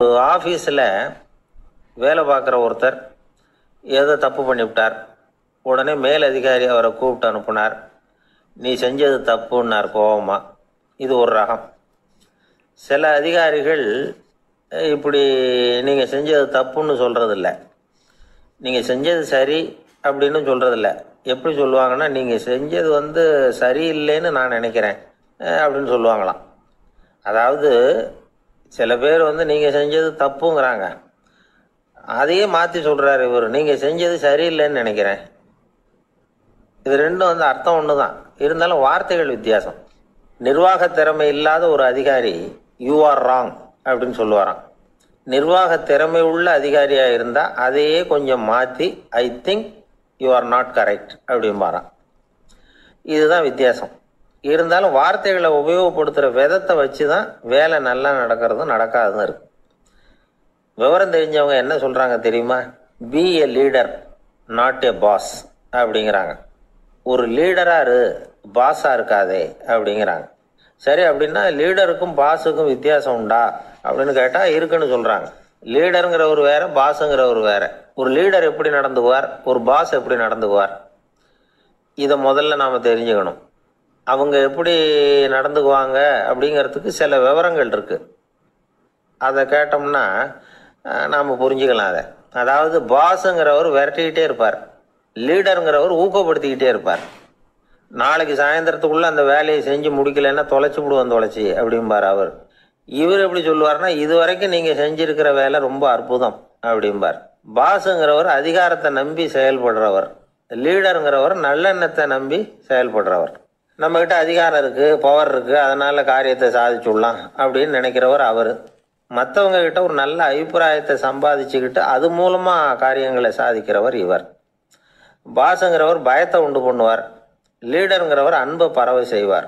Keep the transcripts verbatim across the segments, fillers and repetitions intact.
ஆஃபீஸில் வேலை பார்க்குற ஒருத்தர் ஏதோ தப்பு பண்ணிவிட்டார். உடனே மேல் அதிகாரி அவரை கூப்பிட்டு அனுப்புனார். நீ செஞ்சது தப்புன்னார் கோபமாக. இது ஒரு ரகம். சில அதிகாரிகள் இப்படி நீங்கள் செஞ்சது தப்புன்னு சொல்கிறதில்ல, நீங்கள் செஞ்சது சரி அப்படின்னு சொல்கிறதில்ல. எப்படி சொல்லுவாங்கன்னா, நீங்கள் செஞ்சது வந்து சரியில்லைன்னு நான் நினைக்கிறேன் அப்படின்னு சொல்லுவாங்களாம். அதாவது சில பேர் வந்து நீங்கள் செஞ்சது தப்புங்கிறாங்க, அதையே மாற்றி சொல்கிறார் இவர், நீங்கள் செஞ்சது சரியில்லைன்னு நினைக்கிறேன். இது ரெண்டும் வந்து அர்த்தம் ஒன்று தான், இருந்தாலும் வார்த்தைகள் வித்தியாசம். நிர்வாக திறமை இல்லாத ஒரு அதிகாரி யூ ஆர் ராங் அப்படின்னு சொல்லுவாராம். நிர்வாக திறமை உள்ள அதிகாரியாக இருந்தால் அதையே கொஞ்சம் மாற்றி I think you are not correct அப்படிம்பாராம். இதுதான் வித்தியாசம். இருந்தாலும் வார்த்தைகளை உபயோகப்படுத்துகிற விதத்தை வச்சு தான் வேலை நல்லா நடக்கிறதும் நடக்காதுன்னு இருக்கு. விவரம் தெரிஞ்சவங்க என்ன சொல்கிறாங்க தெரியுமா? Be a leader not a boss அப்படிங்கிறாங்க. ஒரு லீடராக இரு, பாஸாக இருக்காதே அப்படிங்கிறாங்க. சரி, அப்படின்னா லீடருக்கும் பாஸுக்கும் வித்தியாசம் உண்டா அப்படின்னு கேட்டால் இருக்குன்னு சொல்கிறாங்க. லீடருங்கிறவர் வேறு, பாஸுங்கிறவர் வேறு. ஒரு லீடர் எப்படி நடந்துக்குவார், ஒரு பாஸ் எப்படி நடந்துக்குவார், இதை முதல்ல நாம் தெரிஞ்சுக்கணும். அவங்க எப்படி நடந்துக்குவாங்க அப்படிங்கிறதுக்கு சில விவரங்கள் இருக்குது. அதை கேட்டோம்னா நாம் புரிஞ்சுக்கலாம் அதை. அதாவது பாஸுங்கிறவர் விரட்டிக்கிட்டே இருப்பார், லீடருங்கிறவர் ஊக்கப்படுத்திக்கிட்டே இருப்பார். நாளைக்கு சாயந்தரத்துக்குள்ளே அந்த வேலையை செஞ்சு முடிக்கலைன்னா தொலைச்சி விடுவோம் தொலைச்சி அப்படிம்பார் அவர். இவர் எப்படி சொல்லுவார்னா, இது வரைக்கும் நீங்கள் செஞ்சுருக்கிற வேலை ரொம்ப அற்புதம் அப்படிம்பார். பாஸுங்கிறவர் அதிகாரத்தை நம்பி செயல்படுறவர், லீடருங்கிறவர் நல்லெண்ணத்தை நம்பி செயல்படுறவர். நம்மக்கிட்ட அதிகாரம் இருக்குது, பவர் இருக்குது, அதனால் காரியத்தை சாதிச்சுடலாம் அப்படின்னு நினைக்கிறவர் அவர். மற்றவங்க கிட்ட ஒரு நல்ல அபிப்பிராயத்தை சம்பாதிச்சுக்கிட்டு அது மூலமாக காரியங்களை சாதிக்கிறவர் இவர். பாஸுங்கிறவர் பயத்தை உண்டு பண்ணுவார், லீடருங்கிறவர் அன்பை பரவ செய்வார்.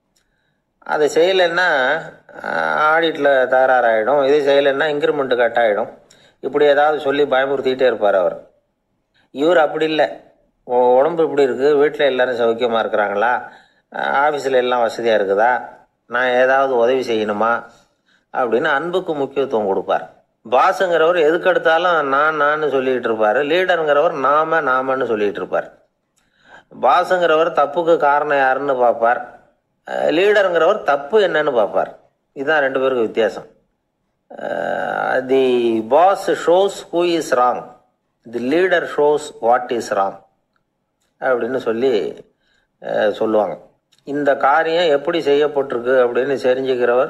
அதை செய்யலைன்னா ஆடிட்டில் தகராறாயிடும், இது செய்யலைன்னா இன்க்ரிமெண்ட்டு கட் ஆகிடும், இப்படி ஏதாவது சொல்லி பயமுறுத்திக்கிட்டே இருப்பார் அவர். இவர் அப்படி இல்லை. உடம்பு இப்படி இருக்குது, வீட்டில் எல்லோரும் சௌக்கியமாக இருக்கிறாங்களா, ஆஃபீஸில் எல்லாம் வசதியாக இருக்குதா, நான் ஏதாவது உதவி செய்யணுமா அப்படின்னு அன்புக்கு முக்கியத்துவம் கொடுப்பார். பாஸுங்கிறவர் எதுக்கெடுத்தாலும் நான் நான் சொல்லிகிட்டு இருப்பார், லீடருங்கிறவர் நாம நாமன்னு சொல்லிகிட்டு இருப்பார். பாஸுங்கிறவர் தப்புக்கு காரணம் யாருன்னு பார்ப்பார், லீடருங்கிறவர் தப்பு என்னன்னு பார்ப்பார். இதுதான் ரெண்டு பேருக்கு வித்தியாசம். The boss shows who is wrong, the leader shows what is wrong அப்படின்னு சொல்லி சொல்லுவாங்க. இந்த காரியம் எப்படி செய்யப்பட்டிருக்கு அப்படின்னு தெரிஞ்சுக்கிறவர்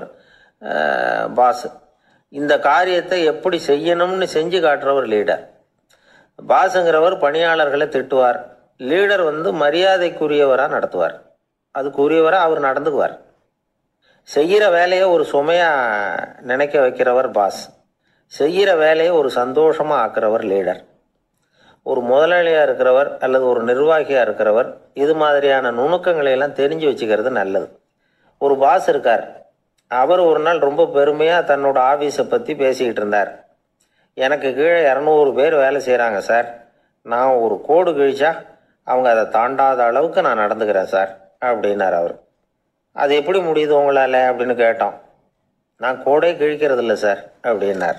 பாஸ். இந்த காரியத்தை எப்படி செய்யணும்னு செஞ்சு காட்டுறவர் லீடர். பாஸுங்கிறவர் பணியாளர்களை திட்டுவார், லீடர் வந்து மரியாதைக்குரியவராக நடத்துவார், அதுக்குரியவராக அவர் நடந்துக்குவார். செய்கிற வேலையை ஒரு சுமையாக நினைக்க வைக்கிறவர் பாஸ், செய்கிற வேலையை ஒரு சந்தோஷமாக ஆக்குறவர் லீடர். ஒரு முதலாளியாக இருக்கிறவர் அல்லது ஒரு நிர்வாகியாக இருக்கிறவர் இது மாதிரியான நுணுக்கங்களையெல்லாம் தெரிஞ்சு வச்சுக்கிறது நல்லது. ஒரு பாஸ் இருக்கார், அவர் ஒரு நாள் ரொம்ப பெருமையாக தன்னோட ஆஃபீஸை பற்றி பேசிக்கிட்டு இருந்தார். எனக்கு கீழே இரநூறு பேர் வேலை செய்கிறாங்க சார், நான் ஒரு கோடு கிழிச்சா அவங்க அதை தாண்டாத அளவுக்கு நான் நடந்துக்கிறேன் சார் அப்படின்னார் அவர். அது எப்படி முடியுது உங்களால் அப்படின்னு கேட்டோம். நான் கோடே கிழிக்கிறது இல்லை சார் அப்படின்னார்.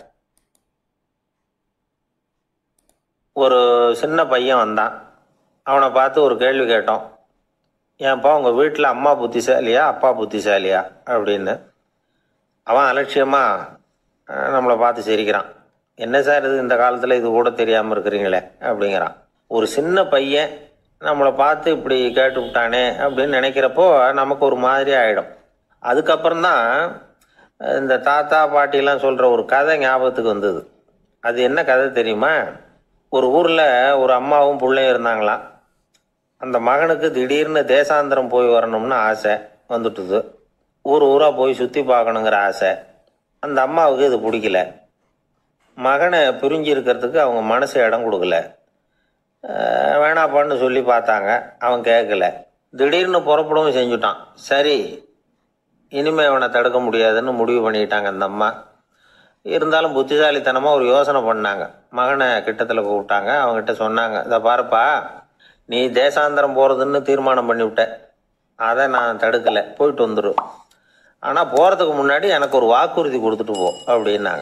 ஒரு சின்ன பையன் வந்தான், அவனை பார்த்து ஒரு கேள்வி கேட்டோம். ஏன்ப்பா உங்கள் வீட்டில் அம்மா புத்திசாலியா அப்பா புத்திசாலியா அப்படின்னு. அவன் அலட்சியமாக நம்மளை பார்த்து சிரிக்கிறான். என்ன சார் இது, இந்த காலத்தில் இது கூட தெரியாமல் இருக்கிறீங்களே அப்படிங்கிறான். ஒரு சின்ன பையன் நம்மளை பார்த்து இப்படி கேட்டு விட்டானே அப்படின்னு நினைக்கிறப்போ நமக்கு ஒரு மாதிரி ஆகிடும். அதுக்கப்புறம்தான் இந்த தாத்தா பாட்டிலாம் சொல்கிற ஒரு கதை ஞாபகத்துக்கு வந்தது. அது என்ன கதை தெரியுமா? ஒரு ஊரில் ஒரு அம்மாவும் பிள்ளையும் இருந்தாங்களாம். அந்த மகனுக்கு திடீர்னு தேசாந்திரம் போய் வரணும்னு ஆசை வந்துட்டுது. ஊர் ஊராக போய் சுற்றி பார்க்கணுங்கிற ஆசை. அந்த அம்மாவுக்கு இது பிடிக்கல. மகனை பிரிஞ்சு இருக்கிறதுக்கு அவங்க மனசு இடம் கொடுக்கல. வேணாப்பான்னு சொல்லி பார்த்தாங்க, அவன் கேட்கல. திடீர்னு புறப்படவும் செஞ்சுட்டான். சரி, இனிமேல் அவனை தடுக்க முடியாதுன்னு முடிவு பண்ணிக்கிட்டாங்க அந்த அம்மா. இருந்தாலும் புத்திசாலித்தனமாக ஒரு யோசனை பண்ணாங்க. மகனை கிட்டத்தில் கூப்பிட்டாங்க, அவங்ககிட்ட சொன்னாங்க, இதை பாருப்பா, நீ தேசாந்திரம் போகிறதுன்னு தீர்மானம் பண்ணிவிட்ட, அதை நான் தடுக்கலை, போயிட்டு வந்துடும். ஆனால் போகிறதுக்கு முன்னாடி எனக்கு ஒரு வாக்குறுதி கொடுத்துட்டு போ அப்படின்னாங்க.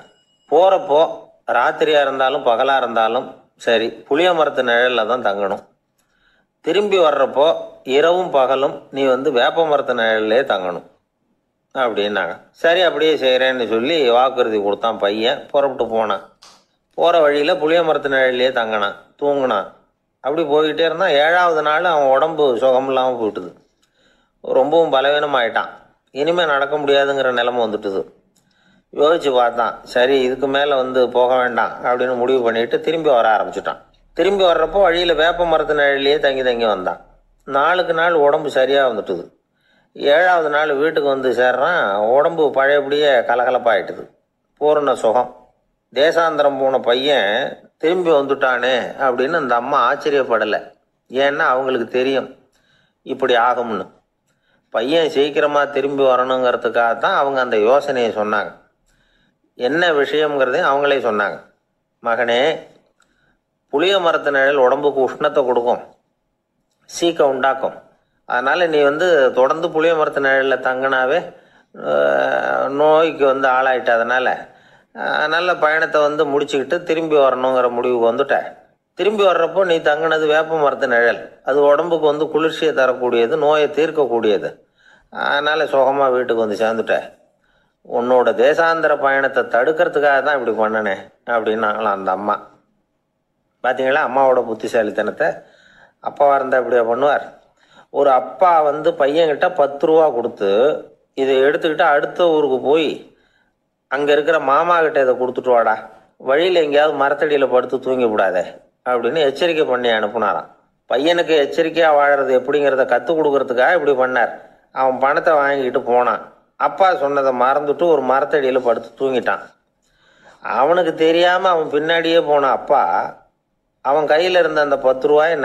போகிறப்போ ராத்திரியாக இருந்தாலும் பகலாக இருந்தாலும் சரி புளிய மரத்து நிழலில் தான் தங்கணும். திரும்பி வர்றப்போ இரவும் பகலும் நீ வந்து வேப்ப மரத்து நிழல்லே தங்கணும் அப்படின்னாங்க. சரி அப்படியே செய்கிறேன்னு சொல்லி வாக்குறுதி கொடுத்தான் பையன். புறப்பட்டு போனான். போகிற வழியில் புளிய மரத்து நிழல்லையே தங்கினான், தூங்கினான். அப்படி போய்கிட்டே இருந்தான். ஏழாவது நாள் அவன் உடம்பு சுகம் இல்லாமல் போயிட்டுது. ரொம்பவும் பலவீனமாயிட்டான். இனிமேல் நடக்க முடியாதுங்கிற நிலைமை வந்துட்டுது. யோசிச்சு பார்த்தான். சரி இதுக்கு மேலே வந்து போக வேண்டாம் அப்படின்னு முடிவு பண்ணிட்டு திரும்பி வர ஆரம்பிச்சிட்டான். திரும்பி வர்றப்போ வழியில் வேப்ப மரத்து நிழல்லையே தங்கி தங்கி வந்தான். நாளுக்கு நாள் உடம்பு சரியாக வந்துட்டுது. ஏழாவது நாள் வீட்டுக்கு வந்து சேர்றான். உடம்பு பழையபடியே கலகலப்பாயிட்டுது. பூரண சுகம். தேசாந்திரம் போன பையன் திரும்பி வந்துட்டானே அப்படின்னு அந்த அம்மா ஆச்சரியப்படலை. ஏன்னா அவங்களுக்கு தெரியும் இப்படி ஆகும்னு. பையன் சீக்கிரமாக திரும்பி வரணுங்கிறதுக்காக தான் அவங்க அந்த யோசனையை சொன்னாங்க. என்ன விஷயங்கிறதையும் அவங்களே சொன்னாங்க. மகனே, புளிய மரத்து நிழல் உடம்புக்கு உஷ்ணத்தை கொடுக்கும், சீக்கம் உண்டாக்கும். அதனால் நீ வந்து தொடர்ந்து புளிய மரத்து நிழலில் தங்கினாவே நோய்க்கு வந்து ஆளாயிட்டதுனால நல்ல பயணத்தை வந்து முடிச்சுக்கிட்டு திரும்பி வரணுங்கிற முடிவுக்கு வந்துட்ட. திரும்பி வர்றப்போ நீ தங்கினது வேப்ப மரத்து நிழல். அது உடம்புக்கு வந்து குளிர்ச்சியை தரக்கூடியது, நோயை தீர்க்கக்கூடியது. அதனால் சுகமாக வீட்டுக்கு வந்து சேர்ந்துட்ட. உன்னோட தேசாந்திர பயணத்தை தடுக்கிறதுக்காக தான் இப்படி பண்ணனே அப்படின்னாங்களாம் அந்த அம்மா. பார்த்தீங்களா அம்மாவோட புத்திசாலித்தனத்தை? அப்பாவாக இருந்தால் இப்படியா பண்ணுவார்? ஒரு அப்பா வந்து பையன்கிட்ட பத்து ரூபா கொடுத்து இதை எடுத்துக்கிட்டு அடுத்த ஊருக்கு போய் அங்கே இருக்கிற மாமா கிட்ட இதை கொடுத்துட்டு வாடா, வழியில் எங்கேயாவது மரத்தடியில் படுத்து தூங்கி விடாதே அப்படின்னு எச்சரிக்கை பண்ணி அனுப்புனாராம். பையனுக்கு எச்சரிக்கையாக வாழறது எப்படிங்கிறத கற்றுக் கொடுக்கறதுக்காக இப்படி பண்ணார். அவன் பணத்தை வாங்கிக்கிட்டு போனான். அப்பா சொன்னதை மறந்துட்டு ஒரு மரத்தடியில் படுத்து தூங்கிட்டான். அவனுக்கு தெரியாமல் அவன் பின்னாடியே போன அப்பா அவன் கையில் இருந்த அந்த பத்து ரூபாயை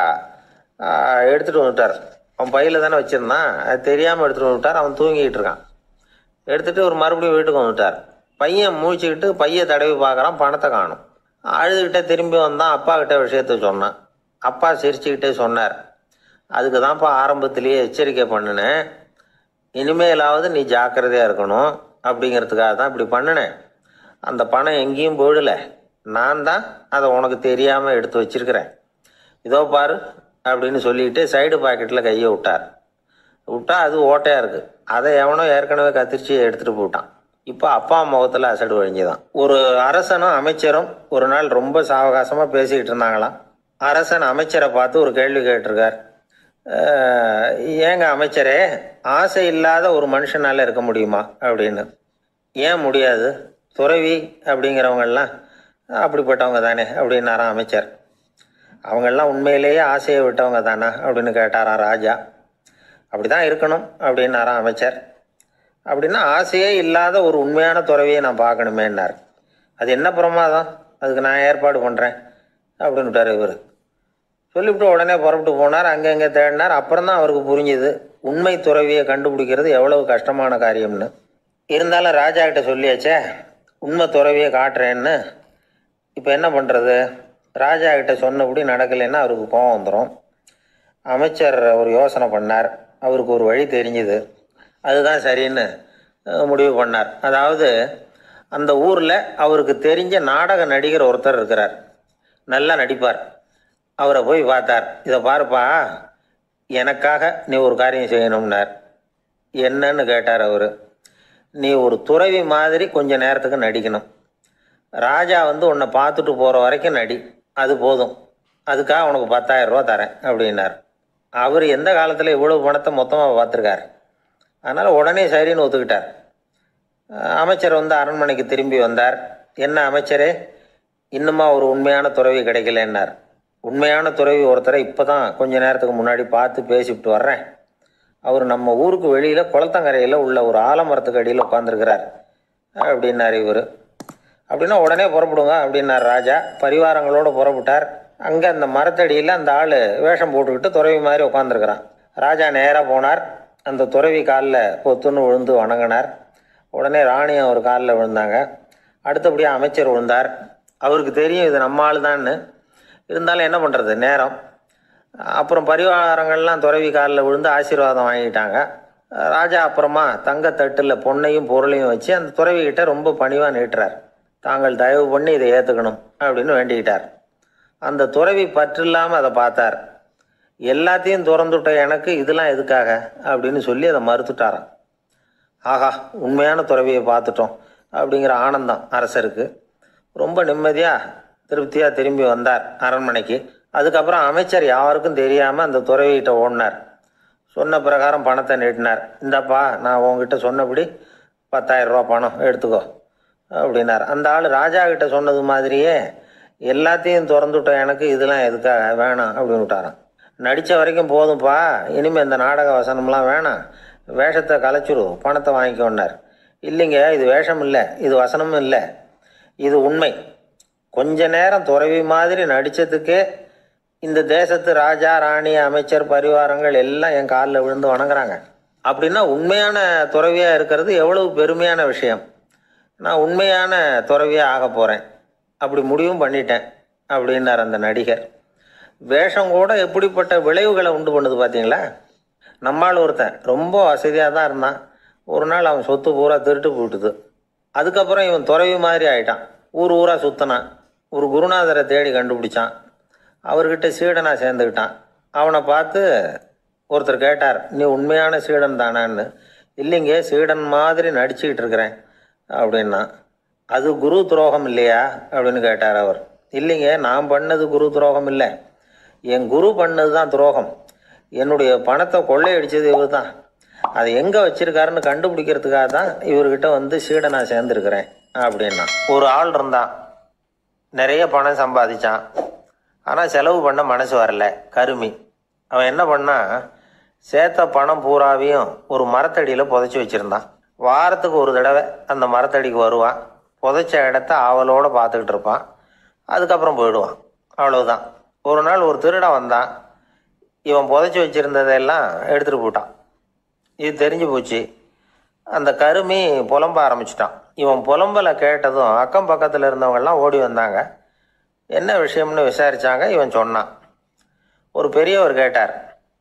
நைஸாக எடுத்துகிட்டு வந்துட்டார். அவன் பையில் தானே வச்சுருந்தான், அது தெரியாமல் எடுத்துகிட்டு வந்துட்டார். அவன் தூங்கிக்கிட்டு இருக்கான். எடுத்துகிட்டு ஒரு மறுபடியும் வீட்டுக்கு வந்துட்டார். பையன் மூழ்கிக்கிட்டு பையை தடவி பார்க்குறான், பணத்தை காணும். அழுதுகிட்டே திரும்பி வந்தான். அப்பா கிட்ட விஷயத்த சொன்னான். அப்பா சிரிச்சுக்கிட்டே சொன்னார், அதுக்கு தான்ப்பா ஆரம்பத்திலேயே எச்சரிக்கை பண்ணினேன், இனிமேலாவது நீ ஜாக்கிரதையாக இருக்கணும் அப்படிங்கிறதுக்காக தான் இப்படி பண்ணினேன். அந்த பணம் எங்கேயும் போயிடலை, நான் தான் அதை உனக்கு தெரியாமல் எடுத்து வச்சிருக்கிறேன். இதோ பாரு அப்படின்னு சொல்லிட்டு சைடு பாக்கெட்டில் கையை விட்டார். விட்டா அது ஓட்டையாக இருக்குது. அதை எவனோ ஏற்கனவே கத்திரிச்சு எடுத்துகிட்டு போட்டான். இப்போ அப்பா முகத்தில் அசடு வழிஞ்சுதான். ஒரு அரசனும் அமைச்சரும் ஒரு நாள் ரொம்ப சாவகாசமாக பேசிக்கிட்டு இருந்தாங்களாம். அரசன் அமைச்சரை பார்த்து ஒரு கேள்வி கேட்டிருக்கார். ஏங்க அமைச்சரே, ஆசை இல்லாத ஒரு மனுஷனால் இருக்க முடியுமா அப்படின்னு. ஏன் முடியாது, துறவி அப்படிங்கிறவங்கெல்லாம் அப்படிப்பட்டவங்க தானே அப்படின்னாராம் அமைச்சர். அவங்கெல்லாம் உண்மையிலேயே ஆசையை விட்டவங்க தானா அப்படின்னு கேட்டாராம் ராஜா. அப்படி தான் இருக்கணும் அப்படின்னாராம் அமைச்சர். அப்படின்னா ஆசையே இல்லாத ஒரு உண்மையான துறவியை நான் பார்க்கணுமேன்னார். அது என்ன பிரமாதம், அதுக்கு நான் ஏற்பாடு பண்ணுறேன் அப்படின்னுட்டார் இவர். சொல்லிவிட்டு உடனே புறப்பட்டு போனார். அங்கங்கே தேடினார். அப்புறம் தான் அவருக்கு புரிஞ்சுது உண்மை துறவியை கண்டுபிடிக்கிறது எவ்வளவு கஷ்டமான காரியம்னு. இருந்தாலும் ராஜா கிட்ட சொல்லியாச்சே உண்மை துறவியை காட்டுறேன்னு. இப்போ என்ன பண்ணுறது? ராஜா கிட்ட சொன்னபடி நடக்கலைன்னா அவருக்கு கோபம் வந்துடும். அமைச்சர் ஒரு யோசனை பண்ணார். அவருக்கு ஒரு வழி தெரிஞ்சுது. அதுதான் சரின்னு முடிவு பண்ணார். அதாவது அந்த ஊரில் அவருக்கு தெரிஞ்ச நாடக நடிகர் ஒருத்தர் இருக்கிறார், நல்லா நடிப்பார். அவரை போய் பார்த்தார். இதை பாருப்பா, எனக்காக நீ ஒரு காரியம் செய்யணும்னார். என்னன்னு கேட்டார் அவர். நீ ஒரு துறவி மாதிரி கொஞ்ச நேரத்துக்கு நடிக்கணும். ராஜா வந்து உன்னை பார்த்துட்டு போகிற வரைக்கும் நடி, அது போதும். அதுக்காக உனக்கு பத்தாயிரம் ரூபா தரேன் அப்படின்னார். அவர் எந்த காலத்தில் இவ்வளவு பணத்தை மொத்தமாக பார்த்துருக்கார். அதனால் உடனே சரின்னு ஒத்துக்கிட்டார். அமைச்சர் வந்து அரண்மனைக்கு திரும்பி வந்தார். என்ன அமைச்சரே, இன்னுமா ஒரு உண்மையான துறவி கிடைக்கலன்னார். உண்மையான துறவி ஒருத்தரை இப்போ தான் கொஞ்ச நேரத்துக்கு முன்னாடி பார்த்து பேசிவிட்டு வர்றேன். அவர் நம்ம ஊருக்கு வெளியில் குளத்தங்கரையில் உள்ள ஒரு ஆலமரத்துக்கு அடியில் உட்காந்துருக்கிறார் அப்படின்னார் இவர். அப்படின்னா உடனே புறப்படுங்க அப்படின்னார் ராஜா. பரிவாரங்களோடு புறப்பட்டார். அங்கே அந்த மரத்தடியில் அந்த ஆள் வேஷம் போட்டுக்கிட்டு துறவி மாதிரி உட்காந்துருக்கிறான். ராஜா நேராக போனார். அந்த துறவி காலில் பொத்துன்னு விழுந்து வணங்கினார். உடனே ராணியும் அவர் காலில் விழுந்தாங்க. அடுத்தபடியாக அமைச்சர் விழுந்தார். அவருக்கு தெரியும் இது நம்ம ஆள் தான்னு. இருந்தாலும் என்ன பண்ணுறது, நேரம். அப்புறம் பரிவாரங்கள்லாம் துறவி காலில் விழுந்து ஆசீர்வாதம் வாங்கிட்டாங்க. ராஜா அப்புறமா தங்கத்தட்டில் பொன்னையும் பொருளையும் வச்சு அந்த துறவிக்கிட்ட ரொம்ப பணிவாக நீட்டுறார். தாங்கள் தயவு பண்ணி இதை ஏற்றுக்கணும் அப்படின்னு வேண்டிக்கிட்டார். அந்த துறவி பற்று இல்லாமல் அதை பார்த்தார். எல்லாத்தையும் திறந்துவிட்ட எனக்கு இதெல்லாம் எதுக்காக அப்படின்னு சொல்லி அதை மறுத்துட்டாராம். ஆஹா, உண்மையான துறவியை பார்த்துட்டோம் அப்படிங்கிற ஆனந்தம் அரசருக்கு. ரொம்ப நிம்மதியாக திருப்தியாக திரும்பி வந்தார் அரண்மனைக்கு. அதுக்கப்புறம் அமைச்சர் யாருக்கும் தெரியாமல் அந்த துறவிகிட்ட ஓடினார். சொன்ன பிரகாரம் பணத்தை நீட்டினார். இந்தப்பா, நான் உங்ககிட்ட சொன்னபடி பத்தாயிரம் ரூபா பணம் எடுத்துக்கோ அப்படின்னார். அந்த ஆள் ராஜா கிட்ட சொன்னது மாதிரியே எல்லாத்தையும் திறந்துவிட்டோம் எனக்கு இதெல்லாம் எதுக்காக வேணாம் அப்படின்னு விட்டாரான். நடித்த வரைக்கும் போதும்ப்பா, இனிமேல் இந்த நாடக வசனம்லாம் வேணாம், வேஷத்தை கலைச்சிரு, பணத்தை வாங்கிக்கோன்னார். இல்லைங்க, இது வேஷம் இல்லை, இது வசனமும் இல்லை, இது உண்மை. கொஞ்ச நேரம் துறவி மாதிரி நடித்ததுக்கே இந்த தேசத்து ராஜா ராணி அமைச்சர் பரிவாரங்கள் எல்லாம் என் காலில் விழுந்து வணங்குறாங்க. அப்படின்னா உண்மையான துறவியாக இருக்கிறது எவ்வளவு பெருமையான விஷயம். நான் உண்மையான துறவியாக ஆக போகிறேன், அப்படி முடிவும் பண்ணிட்டேன் அப்படின்னார் அந்த நடிகர். வேஷம் கூட எப்படிப்பட்ட விளைவுகளை உண்டு பண்ணுது பார்த்தீங்களா. நம்மால் ஒருத்தன் ரொம்ப வசதியாக தான் இருந்தான். ஒரு நாள் அவன் சொத்து பூரா திருட்டு போட்டுது. அதுக்கப்புறம் இவன் துறவி மாதிரி ஆகிட்டான். ஊர் ஊராக சுற்றினான். ஒரு குருநாதரை தேடி கண்டுபிடிச்சான். அவர்கிட்ட சீடனாக சேர்ந்துக்கிட்டான். அவனை பார்த்து ஒருத்தர் கேட்டார், நீ உண்மையான சீடன் தானான்னு. இல்லைங்க, சீடன் மாதிரி நடிச்சுக்கிட்டு இருக்கிறேன் அப்படின்னா. அது குரு துரோகம் இல்லையா அப்படின்னு கேட்டார் அவர். இல்லைங்க, நான் பண்ணது குரு துரோகம் இல்லை, என் குரு பண்ணது தான் துரோகம். என்னுடைய பணத்தை கொள்ளையடித்தது இவர் தான். அதை எங்கே வச்சிருக்காருன்னு கண்டுபிடிக்கிறதுக்காக தான் இவர்கிட்ட வந்து சீடனாக சேர்ந்துருக்கிறேன் அப்படின்னா. ஒரு ஆள் இருந்தான், நிறைய பணம் சம்பாதிச்சான். ஆனால் செலவு பண்ண மனசு வரல, கருமி. அவன் என்ன பண்ணான், சேர்த்த பணம் பூராவையும் ஒரு மரத்தடியில் புதைச்சி வச்சுருந்தான். வாரத்துக்கு ஒரு தடவை அந்த மரத்தடிக்கு வருவான். புதைச்ச இடத்த ஆவலோடு பார்த்துக்கிட்டு இருப்பான். அதுக்கப்புறம் போயிடுவான். அவ்வளவுதான். ஒரு நாள் ஒரு திருடன் வந்தான். இவன் புதைச்சி வச்சுருந்ததெல்லாம் எடுத்துகிட்டு போட்டான். இது தெரிஞ்சு போச்சு. அந்த கருமி புலம்ப ஆரம்பிச்சிட்டான். இவன் புலம்பலை கேட்டதும் அக்கம் பக்கத்தில் இருந்தவங்கெல்லாம் ஓடி வந்தாங்க. என்ன விஷயம்னு விசாரித்தாங்க. இவன் சொன்னான். ஒரு பெரியவர் கேட்டார்,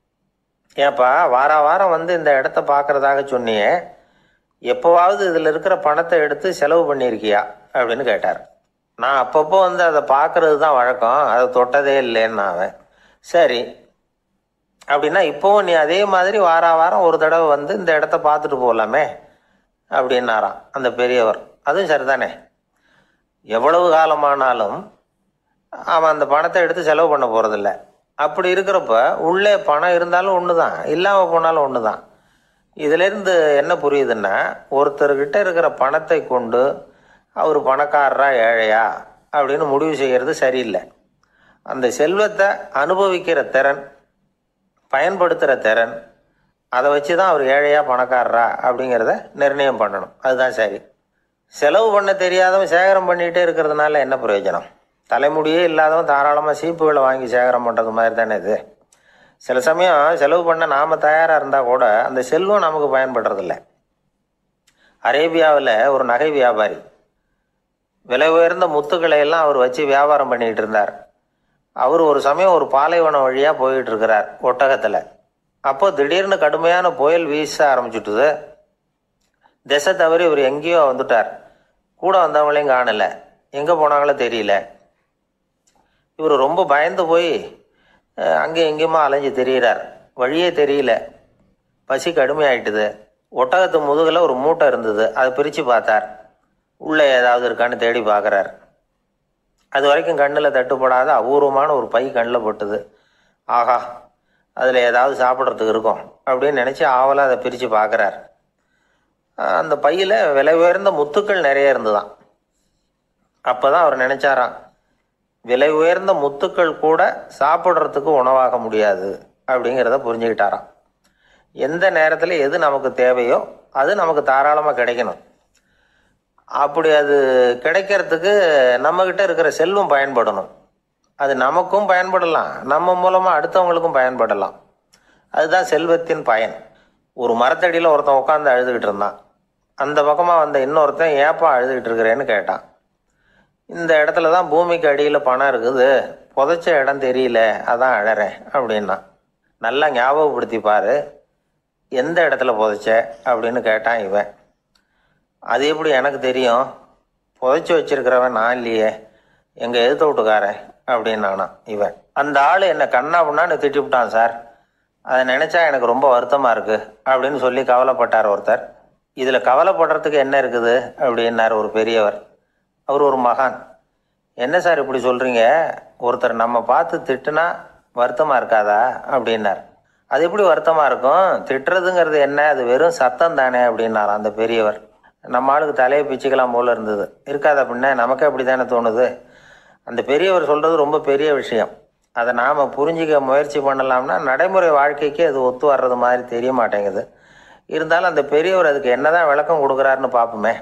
ஏப்பா, வார வாரம் வந்து இந்த இடத்த பார்க்குறதாக சொன்னியே, எப்போவாவது இதில் இருக்கிற பணத்தை எடுத்து செலவு பண்ணியிருக்கியா அப்படின்னு கேட்டார். நான் அப்பப்போ வந்து அதை பார்க்குறது தான் வழக்கம், அதை தொட்டதே இல்லைன்னு அவன். சரி, அப்படின்னா இப்போவும் நீ அதே மாதிரி வார வாரம் ஒரு தடவை வந்து இந்த இடத்த பார்த்துட்டு போகலாமே அப்படின்னாராம் அந்த பெரியவர். அதுவும் சரிதானே, எவ்வளவு காலமானாலும் அவன் அந்த பணத்தை எடுத்து செலவு பண்ண போகிறதில்ல. அப்படி இருக்கிறப்ப உள்ளே பணம் இருந்தாலும் ஒன்று தான், இல்லாமல் போனாலும் ஒன்று தான். இதிலேருந்து என்ன புரியுதுன்னா, ஒருத்தர்கிட்ட இருக்கிற பணத்தை கொண்டு அவர் பணக்காரரா ஏழையா அப்படின்னு முடிவு செய்கிறது சரியில்லை. அந்த செல்வத்தை அனுபவிக்கிற திறன், பயன்படுத்துகிற திறன், அதை வச்சு தான் அவர் ஏழையா பணக்காரரா அப்படிங்கிறத நிர்ணயம் பண்ணணும். அதுதான் சரி. செலவு பண்ண தெரியாதவன் சேகரம் பண்ணிகிட்டே இருக்கிறதுனால என்ன பிரயோஜனம்? தலைமுடியே இல்லாதவன் தாராளமாக சீப்புகளை வாங்கி சேகரம் பண்ணுறது மாதிரி தானே இது. சில சமயம் செலவு பண்ண நாம் தயாராக இருந்தால் கூட அந்த செல்வம் நமக்கு பயன்படுறதில்ல. அரேபியாவில் ஒரு நகை வியாபாரி விலை உயர்ந்த முத்துக்களை எல்லாம் அவர் வச்சு வியாபாரம் பண்ணிகிட்டு இருந்தார். அவர் ஒரு சமயம் ஒரு பாலைவனம் வழியாக போயிட்டு இருக்கிறார் ஒட்டகத்தில். அப்போ திடீர்னு கடுமையான புயல் வீச ஆரம்பிச்சுட்டுது. திசை தவறி இவர் எங்கேயோ வந்துட்டார். கூட வந்தவங்களையும் காணலை, எங்கே போனாங்களோ தெரியல. இவர் ரொம்ப பயந்து போய் அங்கே எங்கேயுமா அலைஞ்சு தெரிகிறார். வழியே தெரியல. பசி கடுமையாயிட்டுது. ஒட்டகத்து முதுகில் ஒரு மூட்டை இருந்தது. அதை பிரித்து பார்த்தார். உள்ளே ஏதாவது இருக்கான்னு தேடி பார்க்குறார். அது வரைக்கும் கண்ணில் தட்டுப்படாத அபூர்வமான ஒரு பை கண்ணில் பட்டுது. ஆஹா, அதில் ஏதாவது சாப்பிட்றதுக்கு இருக்கும் அப்படின்னு நினச்சி ஆவலாக அதை பிரித்து பார்க்குறார். அந்த பையில் விலை உயர்ந்த முத்துக்கள் நிறைய இருந்துதான். அப்போ தான் அவர் நினச்சாராம், விலை உயர்ந்த முத்துக்கள் கூட சாப்பிட்றதுக்கு உணவாக முடியாது அப்படிங்கிறத புரிஞ்சுக்கிட்டாராம். எந்த நேரத்தில் எது நமக்கு தேவையோ அது நமக்கு தாராளமாக கிடைக்கணும். அப்படி அது கிடைக்கிறதுக்கு நம்மக்கிட்ட இருக்கிற செல்வம் பயன்படணும். அது நமக்கும் பயன்படலாம், நம்ம மூலமாக அடுத்தவங்களுக்கும் பயன்படலாம். அதுதான் செல்வத்தின் பயன். ஒரு மரத்தடியில் ஒருத்தன் உட்காந்து அழுதுகிட்டு இருந்தான். அந்த பக்கமாக வந்த இன்னொருத்தன், ஏப்பா அழுதுகிட்டு இருக்கிறேன்னு கேட்டான். இந்த இடத்துல தான் பூமிக்கு அடியில் பணம் இருக்குது, புதைச்ச இடம் தெரியல, அதான் அழறேன் அப்படின்னா. நல்லா ஞாபகப்படுத்தி பாரு, எந்த இடத்துல புதைச்ச அப்படின்னு கேட்டான் இவன். அது எப்படி எனக்கு தெரியும்? புதைச்சி வச்சிருக்கிறவன் நான் இல்லையே, எங்கள் எதிர்த்த வீட்டுக்காரன் அப்படின்னு நானா இவன். அந்த ஆள் என்னை கண்ணா புண்ணான்னு திட்டிவிட்டான் சார், அதை நினச்சா எனக்கு ரொம்ப வருத்தமாக இருக்குது அப்படின்னு சொல்லி கவலைப்பட்டார் ஒருத்தர். இதில் கவலைப்படுறதுக்கு என்ன இருக்குது அப்படின்னார் ஒரு பெரியவர். அவர் ஒரு மகான். என்ன சார் இப்படி சொல்கிறீங்க, ஒருத்தர் நம்ம பார்த்து திட்டுனா வருத்தமாக இருக்காதா அப்படின்னார். அது எப்படி வருத்தமாக இருக்கும், திட்டுறதுங்கிறது என்ன, அது வெறும் சத்தம் தானே அப்படின்னார் அந்த பெரியவர். நம்ம ஆளுக்கு தலையை பிச்சுக்கலாம் போல இருந்தது. இருக்காத அப்படின்னா நமக்கே அப்படி தானே தோணுது. அந்த பெரியவர் சொல்கிறது ரொம்ப பெரிய விஷயம். அதை நாம் புரிஞ்சிக்க முயற்சி பண்ணலாம்னா நடைமுறை வாழ்க்கைக்கு அது ஒத்து வர்றது மாதிரி தெரிய மாட்டேங்குது. இருந்தாலும் அந்த பெரியவர் அதுக்கு என்ன தான் விளக்கம் கொடுக்குறாருன்னு பார்ப்போமே.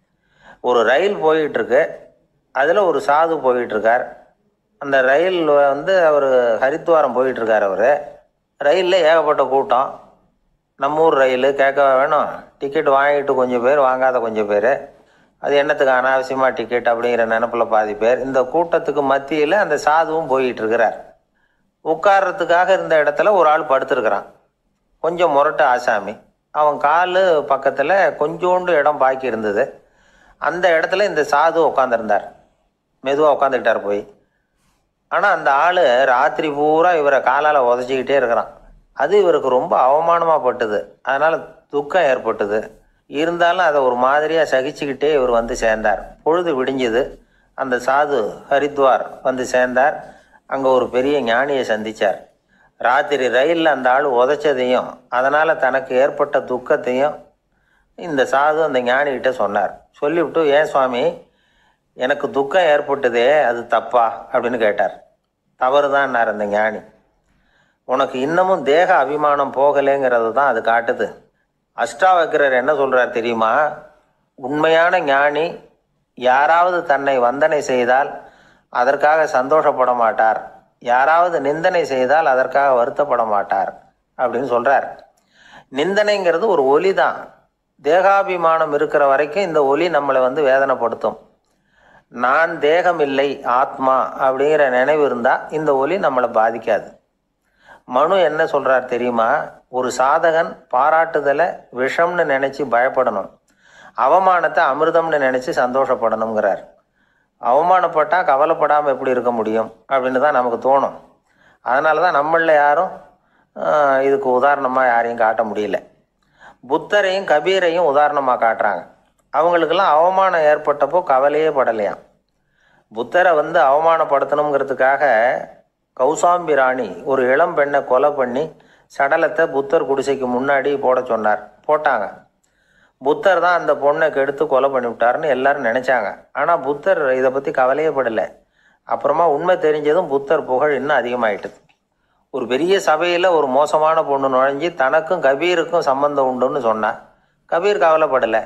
ஒரு ரயில் போயிட்டுருக்கு, அதில் ஒரு சாது போயிட்டுருக்கார். அந்த ரயில் வந்து அவர் ஹரித்வாரம் போயிட்டுருக்கார். அவர் ரயிலில் ஏகப்பட்ட கூட்டம். நம்ம ஊர் ரயில் கேட்க வேணும், டிக்கெட் வாங்கிட்டு கொஞ்சம் பேர், வாங்காத கொஞ்சம் பேர். அது என்னத்துக்கு அனாவசியமாக டிக்கெட் அப்படிங்கிற நினப்பில் பாதி பேர். இந்த கூட்டத்துக்கு மத்தியில் அந்த சாதுவும் போயிட்டுருக்கிறார். உட்கார்றதுக்காக இருந்த இடத்துல ஒரு ஆள் படுத்துருக்கிறான், கொஞ்சம் முரட்டு ஆசாமி. அவன் கால் பக்கத்தில் கொஞ்சோண்டு இடம் பாக்கி இருந்தது. அந்த இடத்துல இந்த சாது உட்காந்துருந்தார். மெதுவாக உட்காந்துக்கிட்டார் போய். ஆனால் அந்த ஆள் ராத்திரி பூரா இவரை காலால் உதச்சிக்கிட்டே இருக்கிறான். அது இவருக்கு ரொம்ப அவமானமாக பட்டுது. அதனால் துக்கம் ஏற்பட்டுது. இருந்தாலும் அதை ஒரு மாதிரியாக சகிச்சுக்கிட்டே இவர் வந்து சேர்ந்தார். பொழுது விடிஞ்சது. அந்த சாது ஹரித்வார் வந்து சேர்ந்தார். அங்கே ஒரு பெரிய ஞானியை சந்தித்தார். ராத்திரி ரயிலில் அந்த ஆள் உதைச்சதையும் அதனால் தனக்கு ஏற்பட்ட துக்கத்தையும் இந்த சாது அந்த ஞானிகிட்ட சொன்னார். சொல்லிவிட்டு, ஏன் சுவாமி, எனக்கு துக்கம் ஏற்பட்டதே அது தப்பா அப்படின்னு கேட்டார். தவறு தான்னார் அந்த ஞானி. உனக்கு இன்னமும் தேக அபிமானம் போகலைங்கிறது தான் அது காட்டுது. அஷ்டாவக்கிரர் என்ன சொல்கிறார் தெரியுமா? உண்மையான ஞானி யாராவது தன்னை வந்தனை செய்தால் அதற்காக சந்தோஷப்பட மாட்டார், யாராவது நிந்தனை செய்தால் அதற்காக வருத்தப்பட மாட்டார் அப்படின்னு சொல்கிறார். நிந்தனைங்கிறது ஒரு ஒலி தான். தேகாபிமானம் இருக்கிற வரைக்கும் இந்த ஒலி நம்மளை வந்து வேதனைப்படுத்தும். நான் தேகம் இல்லை, ஆத்மா அப்படிங்கிற நினைவு இருந்தால் இந்த ஒலி நம்மளை பாதிக்காது. மனு என்ன சொல்கிறார் தெரியுமா? ஒரு சாதகன் பாராட்டுதலை விஷம்னு நினச்சி பயப்படணும், அவமானத்தை அமிர்தம்னு நினச்சி சந்தோஷப்படணுங்கிறார். அவமானப்பட்டால் கவலைப்படாமல் எப்படி இருக்க முடியும் அப்படின்னு தான் நமக்கு தோணும். அதனால தான் நம்மளில் யாரும் இதுக்கு உதாரணமாக யாரையும் காட்ட முடியல. புத்தரையும் கபீரையும் உதாரணமாக காட்டுறாங்க. அவங்களுக்கெல்லாம் அவமானம் ஏற்பட்டப்போ கவலையே படலையாம். புத்தரை வந்து அவமானப்படுத்தணுங்கிறதுக்காக கௌசாம்பி ராணி ஒரு இளம் பெண்ணை கொலை பண்ணி சடலத்தை புத்தர் குடிசைக்கு முன்னாடி போட சொன்னார். போட்டாங்க. புத்தர் தான் அந்த பொண்ணை கெடுத்து கொலை பண்ணி விட்டார்னு எல்லாரும் நினச்சாங்க. ஆனால் புத்தர் இதை பற்றி கவலையே படலை. அப்புறமா உண்மை தெரிஞ்சதும் புத்தர் புகழ் இன்னும் அதிகமாயிட்டுது. ஒரு பெரிய சபையில் ஒரு மோசமான பொண்ணு நுழைஞ்சி தனக்கும் கபீருக்கும் சம்பந்தம் உண்டுன்னு சொன்னார். கபீர் கவலைப்படலை.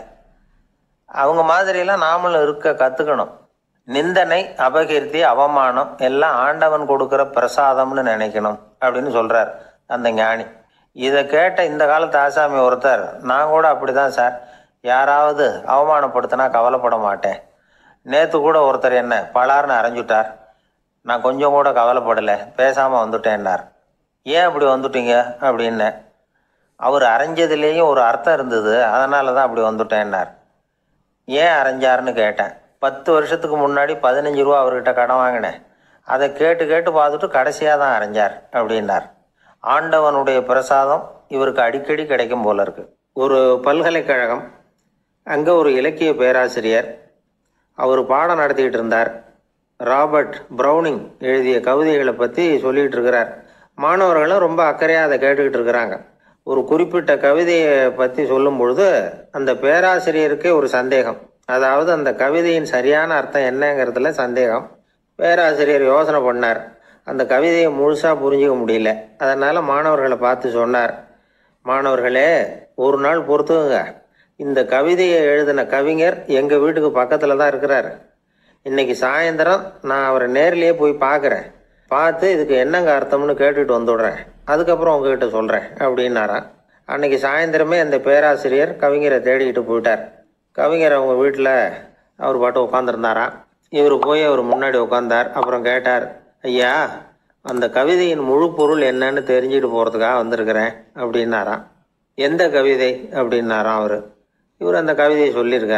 அவங்க மாதிரியெல்லாம் நாமளும் இருக்க கற்றுக்கணும். நிந்தனை, அபகீர்த்தி, அவமானம் எல்லாம் ஆண்டவன் கொடுக்குற பிரசாதம்னு நினைக்கணும் அப்படின்னு சொல்கிறார் அந்த ஞானி. இதை கேட்ட இந்த காலத்து ஆசாமி ஒருத்தர், நான் கூட அப்படி தான் சார், யாராவது அவமானப்படுத்தினா கவலைப்பட மாட்டேன். நேற்று கூட ஒருத்தர் என்ன பலார்னு அரைஞ்சுட்டார், நான் கொஞ்சம் கூட கவலைப்படலை, பேசாமல் வந்துட்டேன்னார். ஏன் அப்படி வந்துட்டீங்க அப்படின்னு. அவர் அரைஞ்சதுலேயும் ஒரு அர்த்தம் இருந்தது, அதனால தான் அப்படி வந்துட்டேன்னார். ஏன் அரைஞ்சாருன்னு கேட்டேன். பத்து வருஷத்துக்கு முன்னாடி பதினஞ்சு ரூபா அவர்கிட்ட கடன் வாங்கினேன், அதை கேட்டு கேட்டு பார்த்துட்டு கடைசியாக தான் அரைஞ்சார் அப்படின்னார். ஆண்டவனுடைய பிரசாதம் இவருக்கு அடிக்கடி கிடைக்கும் போல இருக்கு. ஒரு பல்கலைக்கழகம், அங்கே ஒரு இலக்கிய பேராசிரியர், அவர் பாடம் நடத்திக்கிட்டு இருந்தார். ராபர்ட் ப்ரௌனிங் எழுதிய கவிதைகளை பற்றி சொல்லிகிட்டு இருக்கிறார். மாணவர்களும் ரொம்ப அக்கறையாக அதை கேட்டுக்கிட்டு இருக்கிறாங்க. ஒரு குறிப்பிட்ட கவிதையை பற்றி சொல்லும் பொழுது அந்த பேராசிரியருக்கே ஒரு சந்தேகம். அதாவது அந்த கவிதையின் சரியான அர்த்தம் என்னங்கிறதுல சந்தேகம். பேராசிரியர் யோசனை பண்ணார். அந்த கவிதையை முழுசாக புரிஞ்சிக்க முடியல. அதனால் மாணவர்களை பார்த்து சொன்னார், மாணவர்களே, ஒரு நாள் பொறுத்துங்க, இந்த கவிதையை எழுதின கவிஞர் எங்கள் வீட்டுக்கு பக்கத்தில் தான் இருக்கிறார். இன்றைக்கி சாயந்தரம் நான் அவரை நேரிலேயே போய் பார்க்குறேன். பார்த்து இதுக்கு என்னங்க அர்த்தம்னு கேட்டுட்டு வந்துடுறேன், அதுக்கப்புறம் உங்ககிட்ட சொல்கிறேன் அப்படின்னாராம். அன்றைக்கி சாயந்தரமே அந்த பேராசிரியர் கவிஞரை தேடிக்கிட்டு போயிட்டார். கவிஞர் அவங்க வீட்டில் அவர் பாட்டு உட்காந்துருந்தாராம். இவர் போய் அவர் முன்னாடி உட்காந்தார். அப்புறம் கேட்டார், ஐயா, அந்த கவிதையின் முழு பொருள் என்னன்னு தெரிஞ்சுட்டு போகிறதுக்காக வந்திருக்கிறேன் அப்படின்னாராம். எந்த கவிதை அப்படின்னாராம் அவர். இவர் அந்த கவிதையை சொல்லியிருக்கார்.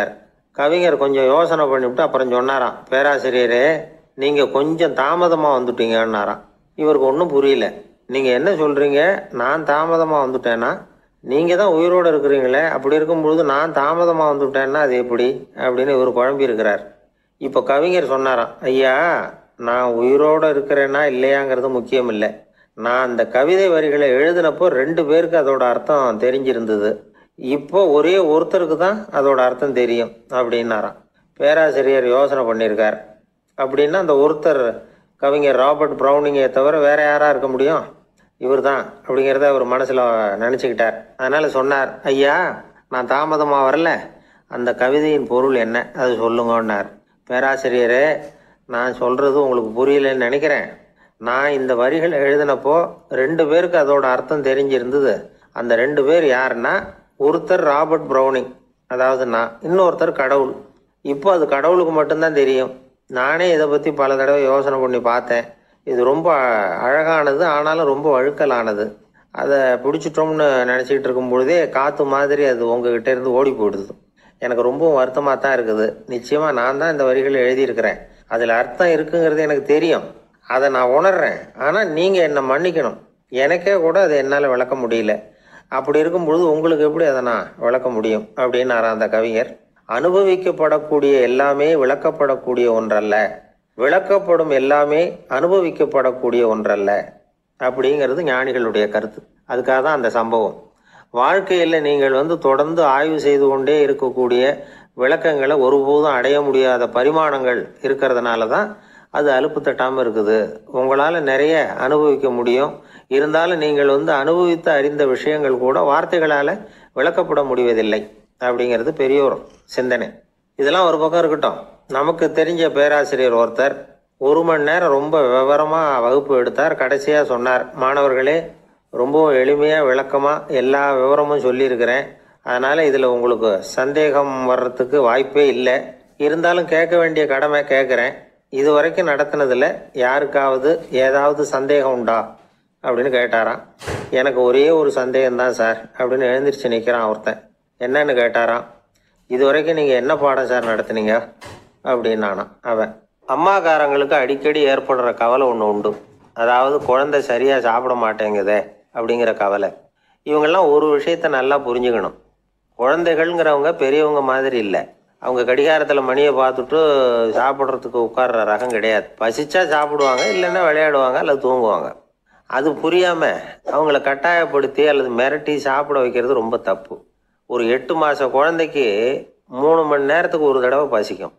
கவிஞர் கொஞ்சம் யோசனை பண்ணிவிட்டு அப்புறம் சொன்னாராம், பேராசிரியரே நீங்கள் கொஞ்சம் தாமதமாக வந்துட்டீங்கன்னாராம். இவருக்கு ஒன்றும் புரியல. நீங்கள் என்ன சொல்கிறீங்க? நான் தாமதமாக வந்துட்டேன்னா? நீங்கள் தான் உயிரோடு இருக்கிறீங்களே, அப்படி இருக்கும்பொழுது நான் தாமதமாக வந்துவிட்டேன்னா அது எப்படி அப்படின்னு இவர் குழம்பி இருக்கிறார். இப்போ கவிஞர் சொன்னாராம், ஐயா நான் உயிரோடு இருக்கிறேன்னா இல்லையாங்கிறது முக்கியம் இல்லை. நான் அந்த கவிதை வரிகளை எழுதினப்போ ரெண்டு பேருக்கு அதோட அர்த்தம் தெரிஞ்சிருந்தது. இப்போ ஒரே ஒருத்தருக்கு தான் அதோட அர்த்தம் தெரியும் அப்படின்னாராம். பேராசிரியர் யோசனை பண்ணியிருக்கார். அப்படின்னா அந்த ஒருத்தர் கவிஞர் ராபர்ட் ப்ரௌனிங்கை தவிர வேற யாராக இருக்க முடியும்? இவர் தான் அப்படிங்கிறத அவர் மனசில் நினச்சிக்கிட்டார். அதனால் சொன்னார், ஐயா நான் தாமதமாக வரல, அந்த கவிதையின் பொருள் என்ன அது சொல்லுங்கன்னார். பேராசிரியரே நான் சொல்கிறது உங்களுக்கு புரியலன்னு நினைக்கிறேன். நான் இந்த வரிகள் எழுதினப்போ ரெண்டு பேருக்கு அதோட அர்த்தம் தெரிஞ்சிருந்தது. அந்த ரெண்டு பேர் யாருன்னா, ஒருத்தர் ராபர்ட் ப்ரௌனிங், அதாவது நான், இன்னொருத்தர் கடவுள். இப்போ அது கடவுளுக்கு மட்டும்தான் தெரியும். நானே இதை பற்றி பல தடவை யோசனை பண்ணி பார்த்தேன். இது ரொம்ப அழகானது, ஆனாலும் ரொம்ப வழுக்கலானது. அதை பிடிச்சிட்டோம்னு நினச்சிக்கிட்டு இருக்கும் பொழுதே காற்று மாதிரி அது உங்ககிட்ட இருந்து ஓடி போயிடுது. எனக்கு ரொம்பவும் வருத்தமாக தான் இருக்குது. நிச்சயமாக நான் தான் இந்த வரிகளை எழுதியிருக்கிறேன். அதில் அர்த்தம் இருக்குங்கிறது எனக்கு தெரியும், அதை நான் உணர்றேன். ஆனால் நீங்கள் என்னை மன்னிக்கணும். எனக்கே கூட அதை என்னால் விளக்க முடியல. அப்படி இருக்கும் பொழுது உங்களுக்கு எப்படி அதை நான் விளக்க முடியும் அப்படின்னாரா அந்த கவிஞர். அனுபவிக்கப்படக்கூடிய எல்லாமே விளக்கப்படக்கூடிய ஒன்றல்ல, விளக்கப்படும் எல்லாமே அனுபவிக்கப்படக்கூடிய ஒன்றல்ல அப்படிங்கிறது ஞானிகளுடைய கருத்து. அதுக்காக தான் அந்த சம்பவம். வாழ்க்கையில் நீங்கள் வந்து தொடர்ந்து ஆய்வு செய்து கொண்டே இருக்கக்கூடிய விளக்கங்களை ஒருபோதும் அடைய முடியாத பரிமாணங்கள் இருக்கிறதுனால தான் அது அலுப்பு தட்டாமல் இருக்குது. உங்களால் நிறைய அனுபவிக்க முடியும், இருந்தாலும் நீங்கள் வந்து அனுபவித்து அறிந்த விஷயங்கள் கூட வார்த்தைகளால் விளக்கப்பட முடிவதில்லை அப்படிங்கிறது பெரிய ஒரு சிந்தனை. இதெல்லாம் ஒரு பக்கம் இருக்கட்டும். நமக்கு தெரிஞ்ச பேராசிரியர் ஒருத்தர் ஒரு மணி நேரம் ரொம்ப விவரமாக வகுப்பு எடுத்தார். கடைசியாக சொன்னார், மாணவர்களே ரொம்ப எளிமையாக விளக்கமாக எல்லா விவரமும் சொல்லியிருக்கிறேன். அதனால் இதில் உங்களுக்கு சந்தேகம் வர்றதுக்கு வாய்ப்பே இல்லை. இருந்தாலும் கேட்க வேண்டிய கடமை கேட்குறேன். இது வரைக்கும் நடத்தினதில் யாருக்காவது ஏதாவது சந்தேகம் உண்டா அப்படின்னு கேட்டாராம். எனக்கு ஒரே ஒரு சந்தேகம்தான் சார் அப்படின்னு எழுந்திரிச்சு நிற்கிறான் ஒருத்தன். என்னன்னு கேட்டாராம். இது வரைக்கும் நீங்கள் என்ன பாடம் சார் நடத்துனீங்க அப்படின்னானா அவன். அம்மாக்காரங்களுக்கு அடிக்கடி ஏற்படுற கவலை ஒன்று உண்டு. அதாவது குழந்தை சரியாக சாப்பிட மாட்டேங்குதே அப்படிங்கிற கவலை. இவங்கெல்லாம் ஒரு விஷயத்த நல்லா புரிஞ்சுக்கணும். குழந்தைகள்ங்கிறவங்க பெரியவங்க மாதிரி இல்லை. அவங்க கடிகாரத்தில் மணியை பார்த்துட்டு சாப்பிட்றதுக்கு உட்கார்ற ரகம் கிடையாது. பசிச்சா சாப்பிடுவாங்க, இல்லைன்னா விளையாடுவாங்க அல்லது தூங்குவாங்க. அது புரியாமல் அவங்கள கட்டாயப்படுத்தி அல்லது மிரட்டி சாப்பிட வைக்கிறது ரொம்ப தப்பு. ஒரு எட்டு மாத குழந்தைக்கு மூணு மணி நேரத்துக்கு ஒரு தடவை பசிக்கும்.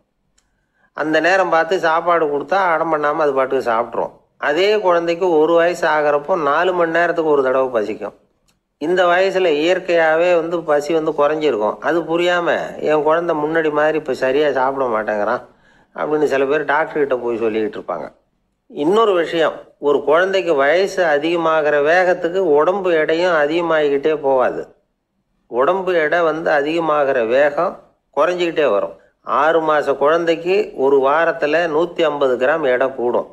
அந்த நேரம் பார்த்து சாப்பாடு கொடுத்தா அடம் பண்ணாமல் அது பாட்டுக்கு சாப்பிட்றோம். அதே குழந்தைக்கு ஒரு வயசு ஆகிறப்போ நாலு மணி நேரத்துக்கு ஒரு தடவை பசிக்கும். இந்த வயசில் இயற்கையாகவே வந்து பசி வந்து குறைஞ்சிருக்கும். அது புரியாமல் என் குழந்தை முன்னாடி மாதிரி இப்போ சரியாக சாப்பிட மாட்டேங்கிறான் அப்படின்னு சில பேர் டாக்டர்கிட்ட போய் சொல்லிக்கிட்டு இருப்பாங்க. இன்னொரு விஷயம், ஒரு குழந்தைக்கு வயசு அதிகமாகிற வேகத்துக்கு உடம்பு எடையும் அதிகமாகிக்கிட்டே போகாது. உடம்பு எடை வந்து அதிகமாகிற வேகம் குறைஞ்சிக்கிட்டே வரும். ஆறு மாத குழந்தைக்கு ஒரு வாரத்தில் நூற்றி ஐம்பது கிராம் எடை கூடும்.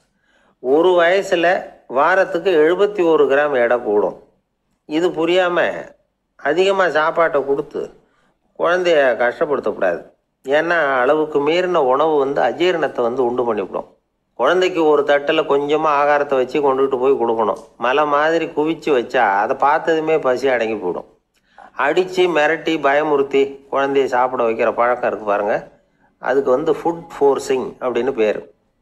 ஒரு வயசில் வாரத்துக்கு எழுபத்தி ஒரு கிராம் எடை கூடும். இது புரியாமல் அதிகமாக சாப்பாட்டை கொடுத்து குழந்தைய கஷ்டப்படுத்தக்கூடாது. ஏன்னா அளவுக்கு மீறின உணவு வந்து அஜீரணத்தை வந்து உண்டு பண்ணிவிடும். குழந்தைக்கு ஒரு தட்டில் கொஞ்சமாக ஆகாரத்தை வச்சு கொண்டுகிட்டு போய் கொடுக்கணும். மலை மாதிரி குவிச்சு வச்சா அதை பார்த்ததுமே பசி அடங்கி போயிடும். அடித்து மிரட்டி பயமுறுத்தி குழந்தைய சாப்பிட வைக்கிற பழக்கம் இருக்குது பாருங்கள், அதுக்கு வந்து ஃபுட் ஃபோர்ஸிங் அப்படின்னு பேர்.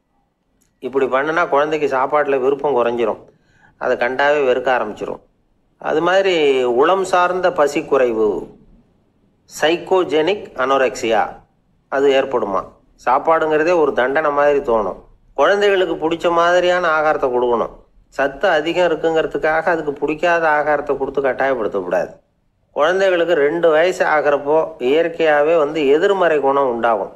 இப்படி பண்ணுனா குழந்தைக்கு சாப்பாட்டில் விருப்பம் குறைஞ்சிரும், அதை கண்டாவே வெறுக்க ஆரம்பிச்சிடும். அது மாதிரி உளம் சார்ந்த பசி குறைவு, சைக்கோஜெனிக் அனோரெக்சியா, அது ஏற்படுமா. சாப்பாடுங்கிறதே ஒரு தண்டனை மாதிரி தோணும். குழந்தைகளுக்கு பிடிச்ச மாதிரியான ஆகாரத்தை கொடுக்கணும். சத்து அதிகம் இருக்குங்கிறதுக்காக அதுக்கு பிடிக்காத ஆகாரத்தை கொடுத்து கட்டாயப்படுத்தக்கூடாது. குழந்தைகளுக்கு ரெண்டு வயசு ஆகிறப்போ இயற்கையாகவே வந்து எதிர்மறை குணம் உண்டாகும்.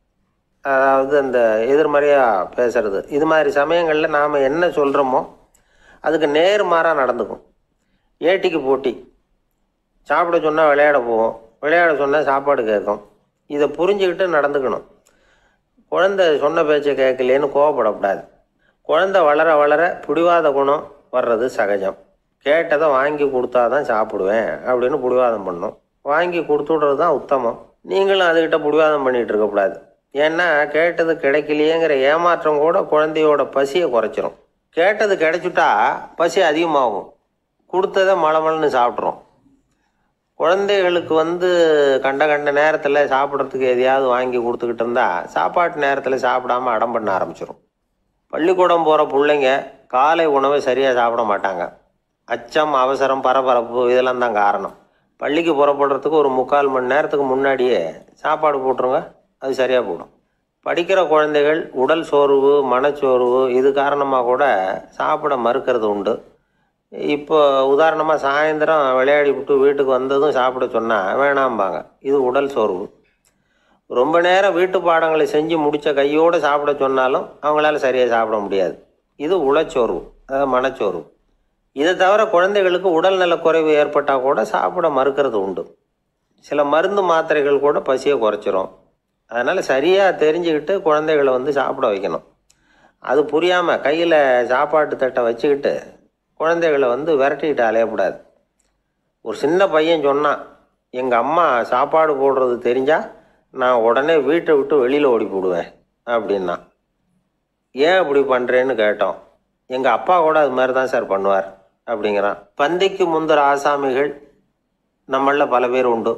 அதாவது அந்த எதிர்மறையாக பேசுறது. இது மாதிரி சமயங்களில் நாம் என்ன சொல்கிறோமோ அதுக்கு நேர்மாறாக நடந்துக்கும். ஏட்டிக்கு போட்டி. சாப்பிட சொன்னால் விளையாட போவோம், விளையாட சொன்னால் சாப்பாடு கேட்கும். இதை புரிஞ்சுக்கிட்டு நடந்துக்கணும். குழந்தை சொன்ன பேச்சை கேட்கலேன்னு கோவப்படக்கூடாது. குழந்தை வளர வளர பிடிவாத குணம் வர்றது சகஜம். கேட்டதை வாங்கி கொடுத்தா தான் சாப்பிடுவேன் அப்படின்னு பிடிவாதம் பண்ணணும். வாங்கி கொடுத்துடுறது தான் உத்தமம். நீங்களும் அதுக்கிட்ட பிடிவாதம் பண்ணிகிட்டு இருக்கக்கூடாது. ஏன்னா கேட்டது கிடைக்கலையேங்கிற ஏமாற்றம் கூட குழந்தையோட பசியை குறைச்சிரும். கேட்டது கிடைச்சிட்டா பசி அதிகமாகும், கொடுத்ததை மலமலன்னு சாப்பிட்றோம். குழந்தைகளுக்கு வந்து கண்ட கண்ட நேரத்தில் சாப்பிட்றதுக்கு எதையாவது வாங்கி கொடுத்துக்கிட்டு இருந்தால் சாப்பாட்டு நேரத்தில் சாப்பிடாமல் அடம் பண்ண ஆரம்பிச்சிடும். பள்ளிக்கூடம் போகிற பிள்ளைங்க காலை உணவை சரியாக சாப்பிட மாட்டாங்க. அச்சம், அவசரம், பரபரப்பு இதெல்லாம் தான் காரணம். பள்ளிக்கு புறப்படுறதுக்கு ஒரு முக்கால் மணி நேரத்துக்கு முன்னாடியே சாப்பாடு போட்டுருங்க, அது சரியாக போடும். படிக்கிற குழந்தைகள் உடல் சோர்வு, மனச்சோர்வு இது காரணமாக கூட சாப்பிட மறுக்கிறது உண்டு. இப்போ உதாரணமாக சாயந்தரம் விளையாடி விட்டு வீட்டுக்கு வந்ததும் சாப்பிட சொன்னால் வேணாம்பாங்க. இது உடல் சோர்வு. ரொம்ப நேரம் வீட்டு பாடங்களை செஞ்சு முடித்த கையோடு சாப்பிட சொன்னாலும் அவங்களால சரியாக சாப்பிட முடியாது. இது உளச்சோர்வு, அதாவது மனச்சோர்வு. இதை தவிர குழந்தைகளுக்கு உடல்நல குறைவு ஏற்பட்டால் கூட சாப்பிட மறுக்கிறது உண்டு. சில மருந்து மாத்திரைகள் கூட பசியை குறைச்சிரும். அதனால் சரியாக தெரிஞ்சுக்கிட்டு குழந்தைகளை வந்து சாப்பிட வைக்கணும். அது புரியாமல் கையில் சாப்பாட்டு தட்டை வச்சுக்கிட்டு குழந்தைகளை வந்து விரட்டிக்கிட்டு அலையக்கூடாது. ஒரு சின்ன பையன் சொன்னான், எங்கள் அம்மா சாப்பாடு போடுறது தெரிஞ்சால் நான் உடனே வீட்டை விட்டு வெளியில் ஓடி போடுவேன் அப்படின்னா. ஏன் அப்படி பண்ணுறேன்னு கேட்டோம். எங்கள் அப்பா கூட அது மாதிரி தான் சார் பண்ணுவார் அப்படிங்கிறான். பந்திக்கு முந்தர ஆசாமிகள் நம்மளில் பல பேர் உண்டு.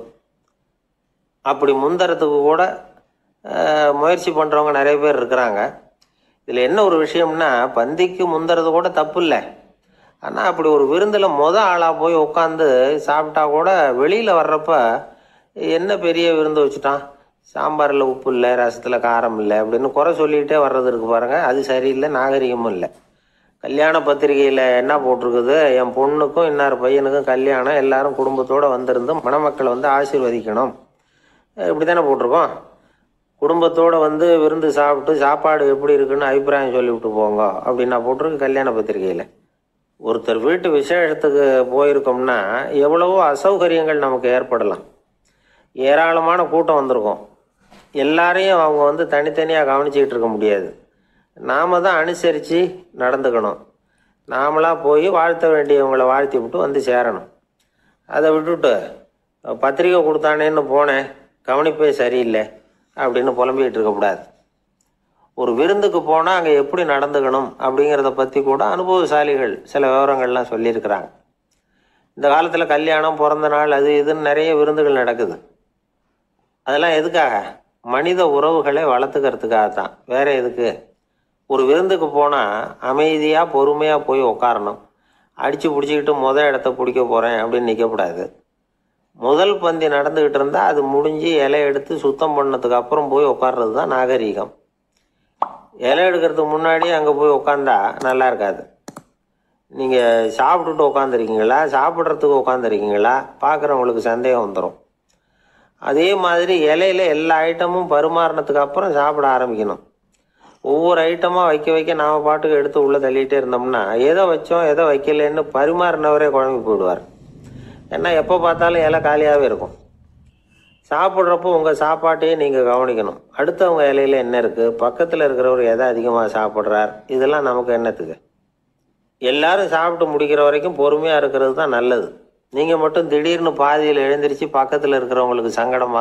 அப்படி முந்தறதுக்கு கூட முயற்சி பண்ணுறவங்க நிறைய பேர் இருக்கிறாங்க. இதில் என்ன ஒரு விஷயம்னா, பந்திக்கு முந்துறது கூட தப்பு இல்லை. ஆனால் அப்படி ஒரு விருந்தில் மொதல் ஆளாக போய் உட்காந்து சாப்பிட்டா கூட வெளியில் வர்றப்ப என்ன பெரிய விருந்து வச்சுட்டான், சாம்பாரில் உப்பு இல்லை, ரசத்தில் காரம் இல்லை அப்படின்னு குறை சொல்லிகிட்டே வர்றது இருக்கு பாருங்கள். அது சரியில்லை, நாகரிகமும் இல்லை. கல்யாண பத்திரிகையில் என்ன போட்டிருக்குது, என் பொண்ணுக்கும் இன்னார் பையனுக்கும் கல்யாணம், எல்லாரும் குடும்பத்தோடு வந்திருந்து மணமக்களை வந்து ஆசீர்வதிக்கணும், இப்படி தானே போட்டிருக்கோம். குடும்பத்தோடு வந்து விருந்து சாப்பிட்டு சாப்பாடு எப்படி இருக்குன்னு அபிப்பிராயம் சொல்லிவிட்டு போங்க அப்படின்னா போட்டிருக்கு கல்யாண பத்திரிகையில். ஒருத்தர் வீட்டு விசேஷத்துக்கு போயிருக்கோம்னா எவ்வளவோ அசௌகரியங்கள் நமக்கு ஏற்படலாம். ஏராளமான கூட்டம் வந்திருக்கும். எல்லாரையும் அவங்க வந்து தனித்தனியாக கவனிச்சிக்கிட்டு இருக்க முடியாது. நாம் தான் அனுசரித்து நடந்துக்கணும். நாமளாக போய் வாழ்த்த வேண்டியவங்களை வாழ்த்தி விட்டு வந்து சேரணும். அதை விட்டுட்டு பத்திரிக்கை கொடுத்தானேன்னு போனேன், கவனிப்பே சரியில்லை அப்படின்னு புலம்பிக்கிட்டு இருக்கக்கூடாது. ஒரு விருந்துக்கு போனால் அங்கே எப்படி நடந்துக்கணும் அப்படிங்கிறத பற்றி கூட அனுபவசாலிகள் சில விவரங்கள்லாம் சொல்லியிருக்கிறாங்க. இந்த காலத்தில் கல்யாணம், பிறந்த நாள், அது இதுன்னு நிறைய விருந்துகள் நடக்குது. அதெல்லாம் எதுக்காக? மனித உறவுகளை வளர்த்துக்கிறதுக்காக தான், வேற எதுக்கு? ஒரு விருந்துக்கு போனால் அமைதியாக பொறுமையாக போய் உட்காரணும். அடித்து பிடிச்சிக்கிட்டு முதல் இடத்த பிடிக்க போகிறேன் அப்படின்னு நிற்கக்கூடாது. முதல் பந்தி நடந்துக்கிட்டு இருந்தால் அது முடிஞ்சு இலை எடுத்து சுத்தம் பண்ணதுக்கு அப்புறம் போய் உட்கார்றது தான் நாகரீகம். இலை எடுக்கிறதுக்கு முன்னாடி அங்கே போய் உட்காந்தா நல்லா இருக்காது. நீங்கள் சாப்பிட்டுட்டு உட்காந்துருக்கீங்களா, சாப்பிட்றதுக்கு உட்காந்துருக்கீங்களா, பார்க்குறவங்களுக்கு சந்தேகம் வந்துடும். அதே மாதிரி இலையில எல்லா ஐட்டமும் பரிமாறினதுக்கு அப்புறம் சாப்பிட ஆரம்பிக்கணும். ஒவ்வொரு ஐட்டமாக வைக்க வைக்க நாம் பாட்டுக்கு எடுத்து உள்ளே தள்ளிகிட்டே இருந்தோம்னா எதை வச்சோம் எதை வைக்கலன்னு பரிமாறினவரே குழம்பு போயிடுவார். ஏன்னா எப்போ பார்த்தாலும் இலை காலியாகவே இருக்கும். சாப்பிட்றப்போ உங்கள் சாப்பாட்டையே நீங்கள் கவனிக்கணும். அடுத்தவங்க இலையில என்ன இருக்குது, பக்கத்தில் இருக்கிறவர் எதை அதிகமாக சாப்பிட்றார், இதெல்லாம் நமக்கு என்னத்துக்கு? எல்லாரும் சாப்பிட்டு முடிக்கிற வரைக்கும் பொறுமையாக இருக்கிறது தான் நல்லது. நீங்கள் மட்டும் திடீர்னு பாதியில் எழுந்திரிச்சு பக்கத்தில் இருக்கிறவங்களுக்கு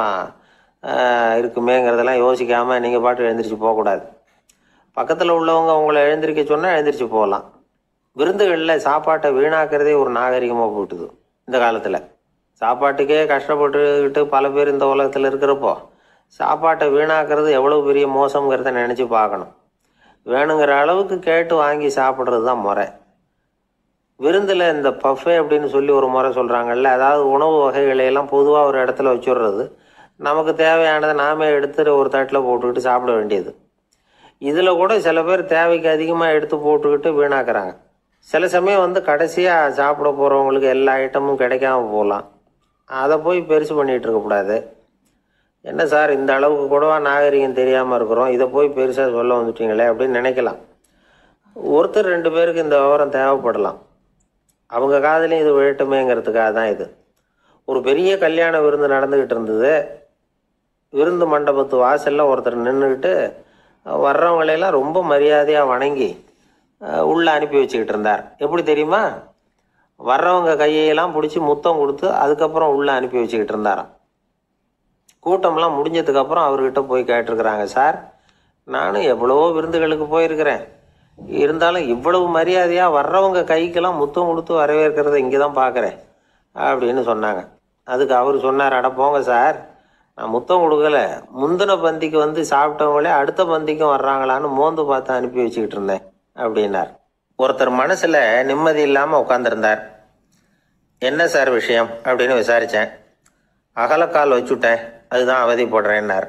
சங்கடமாக இருக்குமேங்கிறதெல்லாம் யோசிக்காமல் நீங்கள் பாட்டு எழுந்திரிச்சு போகக்கூடாது. பக்கத்தில் உள்ளவங்க உங்களை எழுந்திரிக்க சொன்னால் எழுந்திரிச்சு போகலாம். விருந்துகளில் சாப்பாட்டை வீணாக்கிறதே ஒரு நாகரிகமாக போட்டுது இந்த காலத்தில். சாப்பாட்டுக்கே கஷ்டப்பட்டுக்கிட்டு பல பேர் இந்த உலகத்தில் இருக்கிறப்போ சாப்பாட்டை வீணாக்கிறது எவ்வளோ பெரிய மோசங்கிறத நினச்சி பார்க்கணும். வேணுங்கிற அளவுக்கு கேட்டு வாங்கி சாப்பிட்றது தான் முறை. விருந்தில் இந்த பஃபே அப்படின்னு சொல்லி ஒரு முறை சொல்கிறாங்கல்ல, அதாவது உணவு வகைகளையெல்லாம் பொதுவாக ஒரு இடத்துல வச்சுடுறது, நமக்கு தேவையானதை நாமே எடுத்து ஒரு தட்டில் போட்டுக்கிட்டு சாப்பிட வேண்டியது. இதில் கூட சில பேர் தேவைக்கு அதிகமாக எடுத்து போட்டுக்கிட்டு வீணாக்குறாங்க. சில சமயம் வந்து கடைசியாக சாப்பிட போகிறவங்களுக்கு எல்லா ஐட்டமும் கிடைக்காம போகலாம். அதை போய் பெருசு பண்ணிகிட்டு இருக்கக்கூடாது. என்ன சார் இந்த அளவுக்கு கூடவா நாகரிகம் தெரியாமல் இருக்கிறோம், இதை போய் பெருசாக சொல்ல வந்துட்டீங்களே அப்படின்னு நினைக்கலாம். ஒருத்தர் ரெண்டு பேருக்கு இந்த விவரம் தேவைப்படலாம். அவங்க காதலையும் இது விழட்டுமேங்கிறதுக்காக தான் இது. ஒரு பெரிய கல்யாண விருந்து நடந்துக்கிட்டு இருந்தது. விருந்து மண்டபத்து வாசலில் ஒருத்தர் நின்றுக்கிட்டு வர்றவங்களையெல்லாம் ரொம்ப மரியாதையாக வணங்கி உள்ளே அனுப்பி வச்சுக்கிட்டு இருந்தார். எப்படி தெரியுமா? வர்றவங்க கையெல்லாம் பிடிச்சி முத்தம் கொடுத்து அதுக்கப்புறம் உள்ளே அனுப்பி வச்சுக்கிட்டு இருந்தாராம். கூட்டம்லாம் முடிஞ்சதுக்கப்புறம் அவர்கிட்ட போய் கேட்டிருக்கிறாங்க, சார் நானும் எவ்வளோ விருந்துகளுக்கு போயிருக்கிறேன், இருந்தாலும் இவ்வளவு மரியாதையாக வர்றவங்க கைக்கெல்லாம் முத்தம் கொடுத்து வரவேற்கிறத இங்கே தான் பார்க்குறேன் அப்படின்னு சொன்னாங்க. அதுக்கு அவர் சொன்னார், அட போங்க சார், நான் முத்தம் கொடுக்கல, முந்தின பந்திக்கு வந்து சாப்பிட்டவங்களே அடுத்த பந்திக்கும் வர்றாங்களான்னு மோந்து பார்த்து அனுப்பி வச்சுக்கிட்டு இருந்தேன் அப்படின்னார். ஒருத்தர் மனசில் நிம்மதி இல்லாமல் உட்காந்துருந்தார். என்ன சார் விஷயம் அப்படின்னு விசாரித்தேன். அகலக்கால் வச்சுட்டேன், அதுதான் அவதிப்படுறேன்னார்.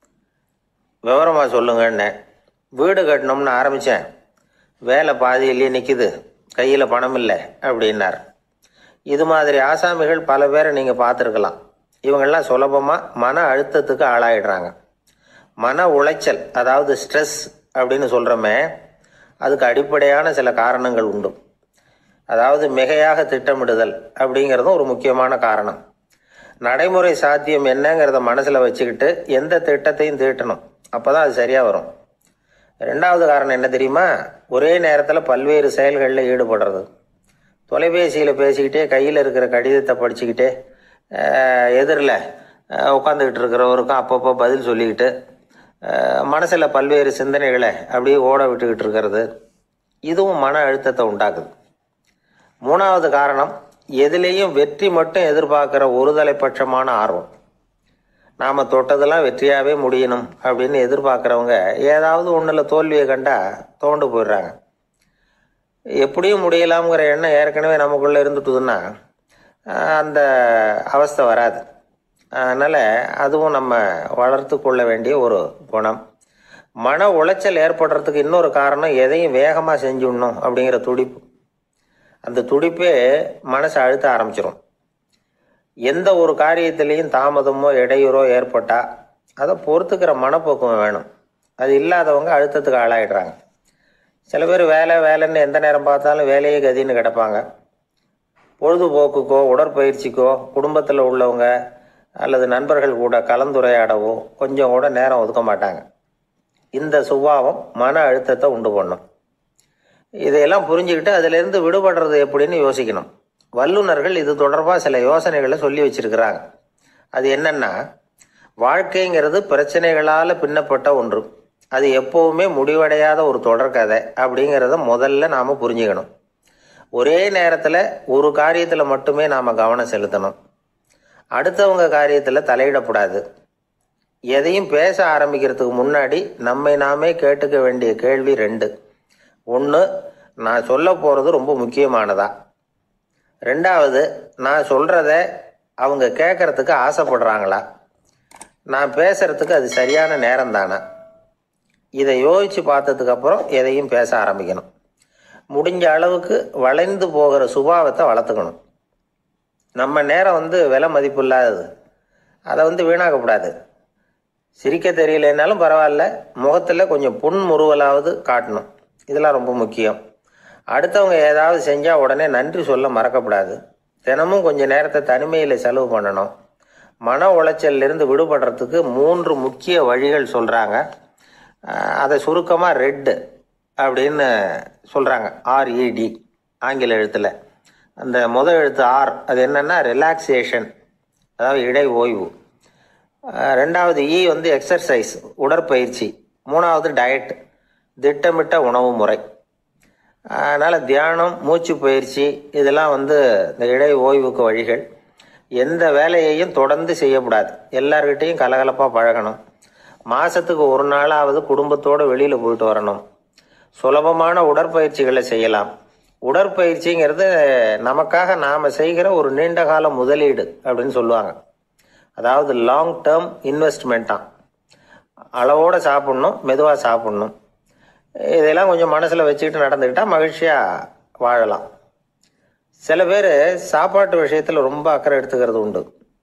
விவரமாக சொல்லுங்கன்னேன். வீடு கட்டணும்னு ஆரம்பித்தேன், வேலை பாதியிலேயே நிற்கிது, கையில் பணம் இல்லை அப்படின்னார். இது மாதிரி ஆசாமிகள் பல பேரை நீங்கள் பார்த்துருக்கலாம். இவங்கெல்லாம் சுலபமாக மன அழுத்தத்துக்கு ஆளாயிடுறாங்க. மன உளைச்சல், அதாவது ஸ்ட்ரெஸ் அப்படின்னு சொல்கிறோமே, அதுக்கு அடிப்படையான சில காரணங்கள் உண்டு. அதாவது மிகையாக திட்டமிடுதல் அப்படிங்கிறதும் ஒரு முக்கியமான காரணம். நடைமுறை சாத்தியம் என்னங்கிறத மனசில் வச்சுக்கிட்டு எந்த திட்டத்தையும் தீட்டணும், அப்போ தான் அது சரியாக வரும். ரெண்டாவது காரணம் என்ன தெரியுமா? ஒரே நேரத்தில் பல்வேறு செயல்களில் ஈடுபடுறது. தொலைபேசியில் பேசிக்கிட்டே கையில் இருக்கிற கடிதத்தை படிச்சுக்கிட்டே எதிரில் உட்காந்துக்கிட்டு இருக்கிறவருக்கும் அப்பப்போ பதில் சொல்லிக்கிட்டு மனசில் பல்வேறு சிந்தனைகளை அப்படியே ஓட விட்டுக்கிட்டு இருக்கிறது, இதுவும் மன அழுத்தத்தை உண்டாக்குது. மூணாவது காரணம், எதுலேயும் வெற்றி மட்டும் எதிர்பார்க்குற ஒருதலை பட்சமான ஆர்வம். நாம் தொட்டதெல்லாம் வெற்றியாகவே முடியணும் அப்படின்னு எதிர்பார்க்குறவங்க ஏதாவது ஒன்றில் தோல்வியை கண்டால் தோண்டு போயிடுறாங்க. எப்படியும் முடியலாம்ங்கிற எண்ணம் ஏற்கனவே நமக்குள்ளே இருந்துட்டுதுன்னா அந்த அவஸ்தை வராது. அதனால் அதுவும் நம்ம வளர்த்து கொள்ள வேண்டிய ஒரு குணம். மன உளைச்சல் ஏற்படுறதுக்கு இன்னொரு காரணம், எதையும் வேகமாக செஞ்சுடணும் அப்படிங்கிற துடிப்பு. அந்த துடிப்பே மனசை அழுத்த ஆரம்பிச்சிடும். எந்த ஒரு காரியத்திலையும் தாமதமோ இடையூறோ ஏற்பட்டால் அதை பொறுத்துக்கிற மனப்போக்கம் வேணும். அது இல்லாதவங்க அழுத்தத்துக்கு ஆளாயிடுறாங்க. சில பேர் வேலை வேலைன்னு எந்த நேரம் பார்த்தாலும் வேலையே கதின்னு கிடப்பாங்க. பொழுதுபோக்குக்கோ உடற்பயிற்சிக்கோ குடும்பத்தில் உள்ளவங்க அல்லது நண்பர்கள் கூட கலந்துரையாடவோ கொஞ்சம் கூட நேரம் ஒதுக்க மாட்டாங்க. இந்த சுபாவம் மன அழுத்தத்தை உண்டு பண்ணும். இதையெல்லாம் புரிஞ்சுக்கிட்டு அதிலிருந்து விடுபடுறது எப்படின்னு யோசிக்கணும். வல்லுநர்கள் இது தொடர்பாக சில யோசனைகளை சொல்லி வச்சிருக்கிறாங்க. அது என்னன்னா, வாழ்க்கைங்கிறது பிரச்சனைகளால் பின்னப்பட்ட ஒன்று, அது எப்போவுமே முடிவடையாத ஒரு தொடர்கதை அப்படிங்கிறத முதல்ல நாம் புரிஞ்சுக்கணும். ஒரே நேரத்தில் ஒரு காரியத்தில் மட்டுமே நாம் கவனம் செலுத்தணும். அடுத்தவங்க காரியத்தில் தலையிடக்கூடாது. எதையும் பேச ஆரம்பிக்கிறதுக்கு முன்னாடி நம்மை நாமே கேட்டுக்க வேண்டிய கேள்வி ரெண்டு. ஒன்று, நான் சொல்ல போகிறது ரொம்ப முக்கியமானதா? ரெண்டாவது, நான் சொல்கிறத அவங்க கேட்குறதுக்கு ஆசைப்படுறாங்களா? நான் பேசுகிறதுக்கு அது சரியான நேரம் தானே? இதை யோசித்து பார்த்ததுக்கப்புறம் எதையும் பேச ஆரம்பிக்கணும். முடிஞ்ச அளவுக்கு வளைந்து போகிற சுபாவத்தை வளர்த்துக்கணும். நம்ம நேரம் வந்து விலை மதிப்பு இல்லாதது, அதை வந்து வீணாக்கக்கூடாது. சிரிக்க தெரியலைன்னாலும் பரவாயில்ல, முகத்தில் கொஞ்சம் புன்முறுவலாவது காட்டணும். இதெல்லாம் ரொம்ப முக்கியம். அடுத்தவங்க ஏதாவது செஞ்சால் உடனே நன்றி சொல்ல மறக்கக்கூடாது. தினமும் கொஞ்சம் நேரத்தை தனிமையில் செலவு பண்ணணும். மன உளைச்சலிருந்து விடுபடுறதுக்கு மூன்று முக்கிய வழிகள் சொல்கிறாங்க. அதை சுருக்கமாக ரெட்டு அப்படின்னு சொல்கிறாங்க. ஆர்இடி ஆங்கில எழுத்தில். அந்த முதல் எழுத்து ஆர், அது என்னென்னா ரிலாக்ஸேஷன், அதாவது இடை ஓய்வு. ரெண்டாவது இ வந்து எக்ஸர்சைஸ், உடற்பயிற்சி. மூணாவது டயட், திட்டமிட்ட உணவு முறை. அதனால் தியானம், மூச்சு பயிற்சி இதெல்லாம் வந்து இந்த இடை ஓய்வுக்கு வழிகள். எந்த வேலையையும் தொடர்ந்து செய்யக்கூடாது. எல்லார்கிட்டையும் கலகலப்பாக பழகணும். மாதத்துக்கு ஒரு நாளாவது குடும்பத்தோடு வெளியில் போயிட்டு வரணும். சுலபமான உடற்பயிற்சிகளை செய்யலாம். உடற்பயிற்சிங்கிறது நமக்காக நாம் செய்கிற ஒரு நீண்டகால முதலீடு அப்படின்னு சொல்லுவாங்க. அதாவது லாங் டேர்ம் இன்வெஸ்ட்மெண்ட்டாக. அளவோடு சாப்பிட்ணும், மெதுவாக சாப்பிட்ணும். இதெல்லாம் கொஞ்சம் மனசில் வச்சுக்கிட்டு நடந்துக்கிட்டால் மகிழ்ச்சியாக வாழலாம். சில பேர் சாப்பாட்டு விஷயத்தில் ரொம்ப அக்கறை எடுத்துக்கிறது உண்டு.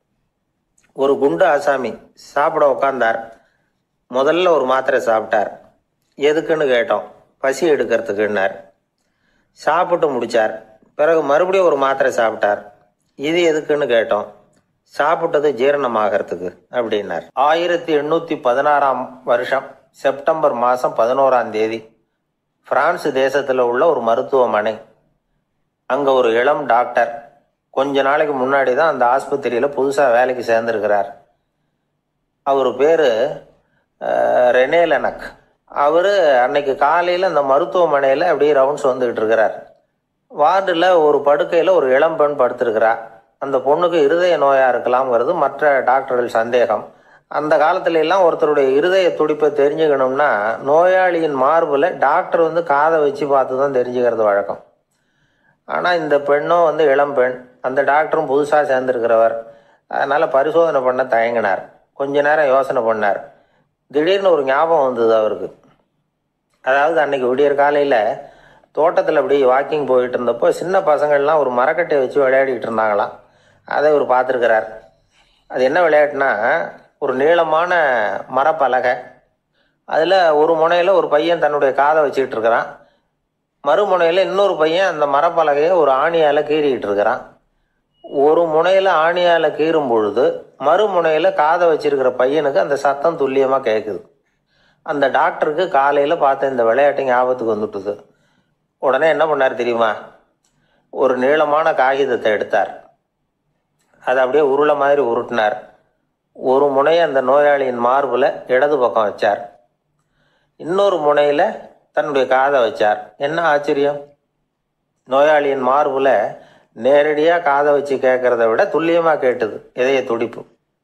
ஒரு குண்டு ஆசாமி சாப்பிட உட்காந்தார். முதல்ல ஒரு மாத்திரை சாப்பிட்டார். எதுக்குன்னு கேட்டோம். பசி எடுக்கிறதுக்குன்னார். சாப்பிட்டு முடித்தார். பிறகு மறுபடியும் ஒரு மாத்திரை சாப்பிட்டார். இது எதுக்குன்னு கேட்டோம். சாப்பிட்டது ஜீரணமாகறதுக்கு அப்படின்னார். ஆயிரத்தி எண்ணூற்றி பதினாறாம் வருஷம் செப்டம்பர் மாதம் பதினோராம் தேதி பிரான்ஸ் தேசத்தில் உள்ள ஒரு மருத்துவமனை. அங்கே ஒரு இளம் டாக்டர் கொஞ்ச நாளைக்கு முன்னாடி தான் அந்த ஆஸ்பத்திரியில் புதுசாக வேலைக்கு சேர்ந்துருக்கிறார். அவர் பேர் ரெனே லெனக். அவர் அன்னைக்கு காலையில் அந்த மருத்துவமனையில் அப்படியே ரவுண்ட்ஸ் வந்துக்கிட்டு இருக்கிறார். வார்டில் ஒரு படுக்கையில் ஒரு இளம்பெண் படுத்திருக்கிறா. அந்த பொண்ணுக்கு இருதய நோயாக இருக்கலாம்ங்கிறது மற்ற டாக்டர்கள் சந்தேகம். அந்த காலத்துல எல்லாம் ஒருத்தருடைய இருதய துடிப்பை தெரிஞ்சுக்கணும்னா நோயாளியின் மார்பில் டாக்டர் வந்து காதை வச்சு பார்த்து தான் தெரிஞ்சுக்கிறது வழக்கம். ஆனால் இந்த பெண்ணும் வந்து இளம்பெண், அந்த டாக்டரும் புதுசாக சேர்ந்துருக்கிறவர். அதனால் பரிசோதனை பண்ண தயங்கினார். கொஞ்ச நேரம் யோசனை பண்ணார். திடீர்னு ஒரு ஞாபகம் வந்தது அவருக்கு. அதாவது அன்னைக்கு விடியற் காலையில் தோட்டத்தில் அப்படி வாக்கிங் போயிட்டு இருந்தப்போ சின்ன பசங்கள்லாம் ஒரு மரக்கட்டையை வச்சு விளையாடிக்கிட்டு இருந்தாங்களாம். அதை இவர் பார்த்துருக்கிறார். அது என்ன விளையாட்டுனா, ஒரு நீளமான மரப்பலகை, அதில் ஒரு முனையில் ஒரு பையன் தன்னுடைய காதை வச்சுக்கிட்டு இருக்கிறான், மறுமுனையில் இன்னொரு பையன் அந்த மரப்பலகையை ஒரு ஆணியால் கீறிக்கிட்டு இருக்கிறான். ஒரு முனையில் ஆணியால் கீறும் பொழுது மறுமுனையில் காதை வச்சிருக்கிற பையனுக்கு அந்த சத்தம் துல்லியமாக கேட்குது. அந்த டாக்டருக்கு காலையில் பார்த்த இந்த விளையாட்டு ஞாபகத்துக்கு வந்துட்டுது. உடனே என்ன பண்ணார் தெரியுமா? ஒரு நீளமான காகிதத்தை எடுத்தார். அதை அப்படியே உருளை மாதிரி உருட்டினார். ஒரு முனையை அந்த நோயாளியின் மார்பில் இடது பக்கம் வச்சார், இன்னொரு முனையில் தன்னுடைய காதை வச்சார். என்ன ஆச்சரியம்! நோயாளியின் மார்பில் நேரடியாக காதை வச்சு கேட்குறத விட துல்லியமாக கேட்டுது இதய துடிப்பு.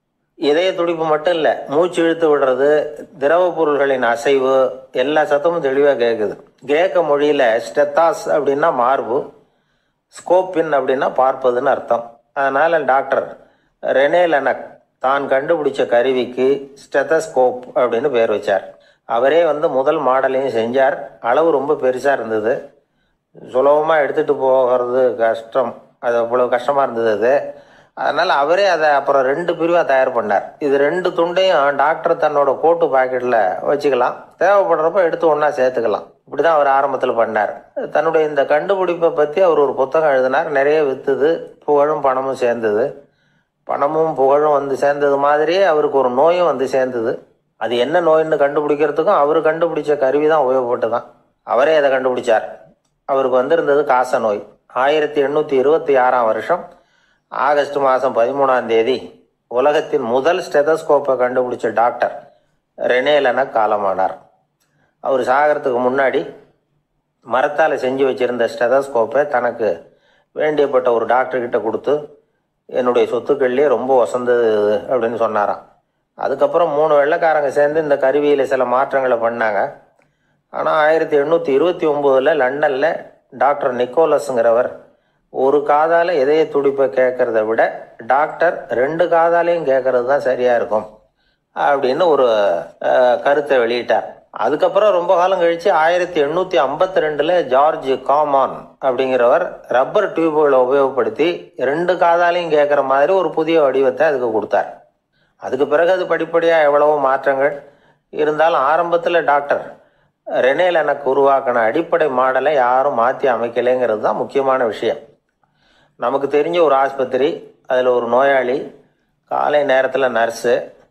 இதய துடிப்பு மட்டும் இல்லை, மூச்சு இழுத்து விடுறது, திரவ பொருள்களின் அசைவு, எல்லா சத்தமும் தெளிவாக கேட்குது. கிரேக்க மொழியில் ஸ்டெத்தாஸ் அப்படின்னா மார்பு, ஸ்கோப்பின் அப்படின்னா பார்ப்பதுன்னு அர்த்தம். அதனால் டாக்டர் ரெனே லெனக் தான் கண்டுபிடிச்ச கருவிக்கு ஸ்டெத்தஸ்கோப் அப்படின்னு பேர் வச்சார். அவரே வந்து முதல் மாடலையும் செஞ்சார். அளவு ரொம்ப பெருசாக இருந்தது, சுலபமாக எடுத்துகிட்டு போகிறது கஷ்டம், அது அவ்வளோ கஷ்டமாக இருந்தது அது. அதனால் அவரே அதை அப்புறம் ரெண்டு பிரிவாக தயார் பண்ணார். இது ரெண்டு துண்டையும் டாக்டர் தன்னோட கோட்டு பாக்கெட்டில் வச்சுக்கலாம், தேவைப்படுறப்ப எடுத்து ஒன்றா சேர்த்துக்கலாம். இப்படி தான் அவர் ஆரம்பத்தில் பண்ணார். தன்னுடைய இந்த கண்டுபிடிப்பை பற்றி அவர் ஒரு புத்தகம் எழுதினார். நிறைய விற்றுது, புகழும் பணமும் சேர்ந்தது. பணமும் புகழும் வந்து சேர்ந்தது மாதிரியே அவருக்கு ஒரு நோயும் வந்து சேர்ந்தது. அது என்ன நோயின்னு கண்டுபிடிக்கிறதுக்கும் அவர் கண்டுபிடிச்ச கருவி தான் உபயோகப்பட்டு தான். அவரே அதை கண்டுபிடிச்சார். அவருக்கு வந்திருந்தது காச நோய். ஆயிரத்தி எண்ணூற்றி இருபத்தி ஆறாம் வருஷம் ஆகஸ்ட் மாதம் பதிமூணாம் தேதி உலகத்தின் முதல் ஸ்டெதஸ்கோப்பை கண்டுபிடிச்ச டாக்டர் ரெனே லெனக் காலமானார். அவர் சாகிறதுக்கு முன்னாடி மரத்தால் செஞ்சு வச்சுருந்த ஸ்டெதஸ்கோப்பை தனக்கு வேண்டியப்பட்ட ஒரு டாக்டர்கிட்ட கொடுத்து, என்னுடைய சொத்துக்கள்லேயே ரொம்ப வசந்தது அப்படின்னு சொன்னாராம். அதுக்கப்புறம் மூணு வெள்ளைக்காரங்க சேர்ந்து இந்த கருவியில் சில மாற்றங்களை பண்ணாங்க. ஆனால் ஆயிரத்தி எண்ணூற்றி இருபத்தி ஒம்போதில் லண்டனில் டாக்டர் நிக்கோலஸுங்கிறவர் ஒரு காதால் இதய துடிப்பை கேட்குறத விட டாக்டர் ரெண்டு காதாலையும் கேட்கறது தான் சரியாக இருக்கும் அப்படின்னு ஒரு கருத்தை வெளியிட்டார். அதுக்கப்புறம் ரொம்ப காலம் கழித்து ஆயிரத்தி எண்ணூற்றி ஐம்பத்தி ரெண்டில் ஜார்ஜ் காமான் அப்படிங்கிறவர் ரப்பர் டியூப்களை உபயோகப்படுத்தி ரெண்டு காதாலையும் கேட்குற மாதிரி ஒரு புதிய வடிவத்தை அதுக்கு கொடுத்தார். அதுக்கு பிறகு அது படிப்படியாக எவ்வளவோ மாற்றங்கள் இருந்தாலும் ஆரம்பத்தில் டாக்டர் ரெனே லெனக் உருவாக்கின அடிப்படை மாடலை யாரும் மாற்றி அமைக்கலைங்கிறது தான் முக்கியமான விஷயம். நமக்கு தெரிஞ்ச ஒரு ஆஸ்பத்திரி, அதில் ஒரு நோயாளி, காலை நேரத்தில் நர்ஸு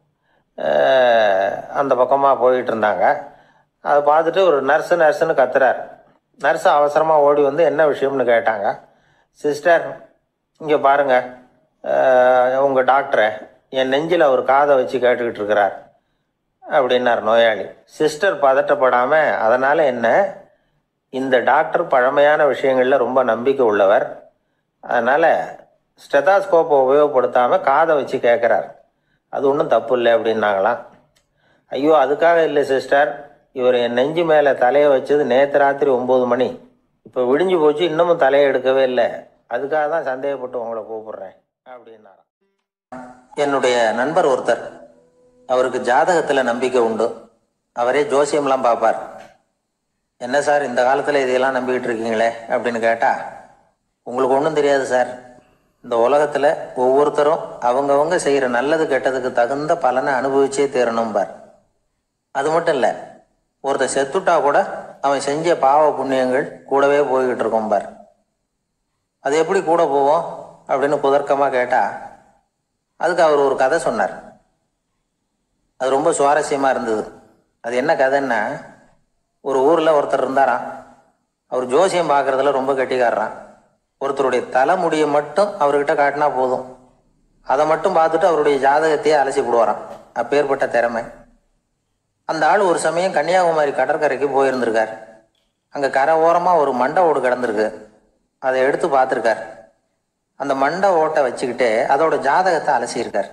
அந்த பக்கமாக போயிட்டு இருந்தாங்க. அதை பார்த்துட்டு ஒரு நர்ஸு நர்ஸுன்னு கத்துறார். நர்ஸு அவசரமாக ஓடி வந்து என்ன விஷயம்னு கேட்டாங்க. சிஸ்டர், இங்கே பாருங்கள், உங்கள் டாக்டரை என் நெஞ்சில் அவர் காதை வச்சு கேட்டுக்கிட்டு இருக்கிறார் அப்படின்னார் நோயாளி. சிஸ்டர் பதட்டப்படாமல், அதனால் என்ன, இந்த டாக்டர் பழமையான விஷயங்களில் ரொம்ப நம்பிக்கை உள்ளவர், அதனால் ஸ்டெதாஸ்கோப்பை உபயோகப்படுத்தாமல் காதை வச்சு கேட்குறார், அது ஒன்றும் தப்பு இல்லை அப்படின்னாங்களாம். ஐயோ, அதுக்காக இல்லை சிஸ்டர், இவர் என் நெஞ்சு மேலே தலையை வச்சது நேற்று ராத்திரி ஒம்பது மணி, இப்போ விடிஞ்சு போச்சு, இன்னமும் தலையை எடுக்கவே இல்லை, அதுக்காக தான் சந்தேகப்பட்டு உங்களை கூப்பிடுறேன் அப்படின்னாராம். என்னுடைய நண்பர் ஒருத்தர், அவருக்கு ஜாதகத்தில் நம்பிக்கை உண்டு, அவரே ஜோசியம்லாம் பார்ப்பார். என்ன சார் இந்த காலத்தில் இதையெல்லாம் நம்பிக்கிட்டு இருக்கீங்களே அப்படின்னு கேட்டால், உங்களுக்கு ஒன்றும் தெரியாது சார், இந்த உலகத்தில் ஒவ்வொருத்தரும் அவங்கவுங்க செய்கிற நல்லது கெட்டதுக்கு தகுந்த பலனை அனுபவிச்சே தீரணும்பார். அது மட்டும் இல்லை, ஒருத்தர் செத்துட்டா கூட அவன் செஞ்ச பாவ புண்ணியங்கள் கூடவே போய்கிட்டு இருக்கோம்பார். அது எப்படி கூட போவோம் அப்படின்னு குதர்க்கமாக கேட்டால், அதுக்கு அவர் ஒரு கதை சொன்னார். அது ரொம்ப சுவாரஸ்யமாக இருந்தது. அது என்ன கதைன்னா, ஒரு ஊரில் ஒருத்தர் இருந்தாராம். அவர் ஜோசியம் பார்க்குறதுல ரொம்ப கெட்டிக்காரரான். ஒருத்தருடைய தலைமுடியை மட்டும் அவர்கிட்ட காட்டினா போதும், அதை மட்டும் பார்த்துட்டு அவருடைய ஜாதகத்தையே அலசி விடுவாராம். அப்பேற்பட்ட திறமை. அந்த ஆள் ஒரு சமயம் கன்னியாகுமரி கடற்கரைக்கு போயிருந்திருக்கார். அங்கே கரை ஓரமாக ஒரு மண்டை ஓடு கிடந்திருக்கு. அதை எடுத்து பார்த்துருக்கார். அந்த மண்டை ஓட்டை வச்சுக்கிட்டே அதோட ஜாதகத்தை அலசியிருக்கார்.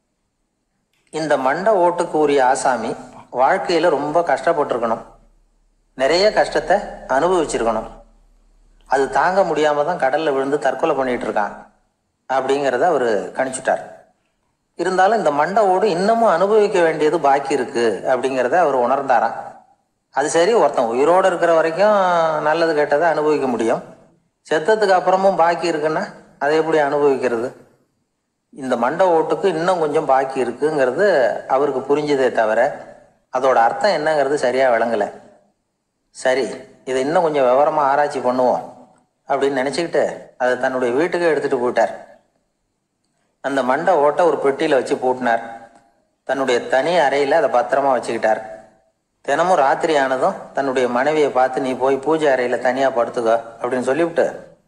இந்த மண்டை ஓட்டுக்கு உரிய ஆசாமி வாழ்க்கையில் ரொம்ப கஷ்டப்பட்டுருக்கணும், நிறைய கஷ்டத்தை அனுபவிச்சிருக்கணும். அது தாங்க முடியாமல் தான் கடலில் விழுந்து தற்கொலை பண்ணிகிட்டு இருக்கான் அப்படிங்கிறத அவர் கணிச்சுட்டார். இருந்தாலும் இந்த மண்டை ஓடு இன்னமும் அனுபவிக்க வேண்டியது பாக்கி இருக்குது அப்படிங்கிறத அவர் உணர்ந்தாராம். அது சரி, ஒருத்தன் உயிரோடு இருக்கிற வரைக்கும் நல்லது கெட்டதை அனுபவிக்க முடியும், செத்ததுக்கு அப்புறமும் பாக்கி இருக்குன்னா அதை எப்படி அனுபவிக்கிறது? இந்த மண்டை ஓட்டுக்கு இன்னும் கொஞ்சம் பாக்கி இருக்குங்கிறது அவருக்கு புரிஞ்சதே தவிர அதோட அர்த்தம் என்னங்கிறது சரியாக விளங்கலை. சரி, இதை இன்னும் கொஞ்சம் விவரமாக ஆராய்ச்சி பண்ணுவோம் அப்படின்னு நினச்சிக்கிட்டு அதை தன்னுடைய வீட்டுக்கே எடுத்துகிட்டு போயிட்டார். அந்த மண்டை ஓட்டை ஒரு பெட்டியில் வச்சு பூட்டினார். தன்னுடைய தனி அறையில் அதை பத்திரமா வச்சுக்கிட்டார். தினமும் ராத்திரி ஆனதும் தன்னுடைய மனைவியை பார்த்து, நீ போய் பூஜை அறையில் தனியாக படுத்துக்கோ அப்படின்னு சொல்லிவிட்டு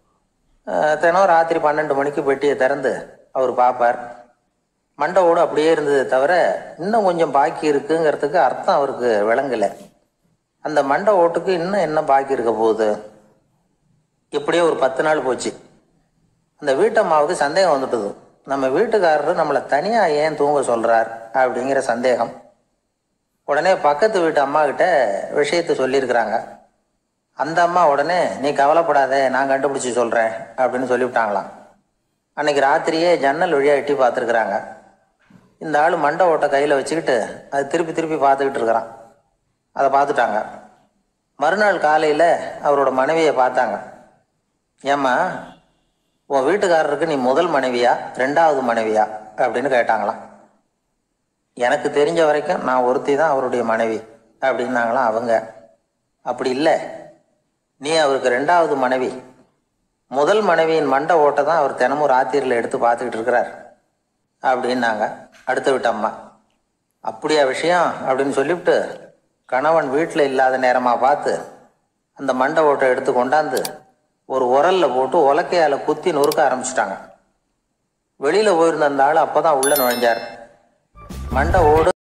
தினம் ராத்திரி பன்னெண்டு மணிக்கு பெட்டியை திறந்து அவர் பார்ப்பார். மண்டை ஓடு அப்படியே இருந்தது தவிர இன்னும் கொஞ்சம் பாக்கி இருக்குங்கிறதுக்கு அர்த்தம் அவருக்கு விளங்கலை. அந்த மண்டை ஓட்டுக்கு இன்னும் என்ன பாக்கி இருக்க போகுது? இப்படியே ஒரு பத்து நாள் போச்சு. அந்த வீட்டம்மாவுக்கு சந்தேகம் வந்துட்டுது. நம்ம வீட்டுக்காரர் நம்மளை தனியாக ஏன் தூங்க சொல்கிறார் அப்படிங்கிற சந்தேகம். உடனே பக்கத்து வீட்டு அம்மா கிட்ட விஷயத்தை சொல்லியிருக்கிறாங்க. அந்த அம்மா உடனே, நீ கவலைப்படாத, நான் கண்டுபிடிச்சி சொல்கிறேன் அப்படின்னு சொல்லிவிட்டாங்களாம். அன்னைக்கு ராத்திரியே ஜன்னல் வழியாக எட்டி பார்த்துருக்குறாங்க. இந்த ஆள் மண்டை ஓட்டை கையில் வச்சுக்கிட்டு அது திருப்பி திருப்பி பார்த்துக்கிட்டு இருக்கிறான். அதை பார்த்துட்டாங்க. மறுநாள் காலையில் அவரோட மனைவியை பார்த்தாங்க. ஏம்மா, உன் வீட்டுக்காரருக்கு நீ முதல் மனைவியா ரெண்டாவது மனைவியா அப்படின்னு கேட்டாங்களாம். எனக்கு தெரிஞ்ச வரைக்கும் நான் ஒருத்தி தான் அவருடைய மனைவி அப்படின்னாங்களாம் அவங்க. அப்படி இல்லை, நீ அவருக்கு ரெண்டாவது மனைவி. முதல் மனைவியின் மண்டை ஓட்டை தான் அவர் தினமும் ராத்திரியில் எடுத்து பார்த்துக்கிட்டு இருக்கிறார் அப்படின்னாங்க அடுத்த வீட்டு அம்மா. அப்படியா விஷயம் அப்படின்னு சொல்லிவிட்டு கணவன் வீட்டில் இல்லாத நேரமாக பார்த்து அந்த மண்டை ஓட்டை எடுத்து கொண்டாந்து ஒரு உரல்ல போட்டு உலக்கையால் குத்தி நொறுக்க ஆரம்பிச்சிட்டாங்க. வெளியில் போயிருந்த அந்த ஆள் அப்போ தான் உள்ளே நுழைஞ்சார். மண்டை ஓடு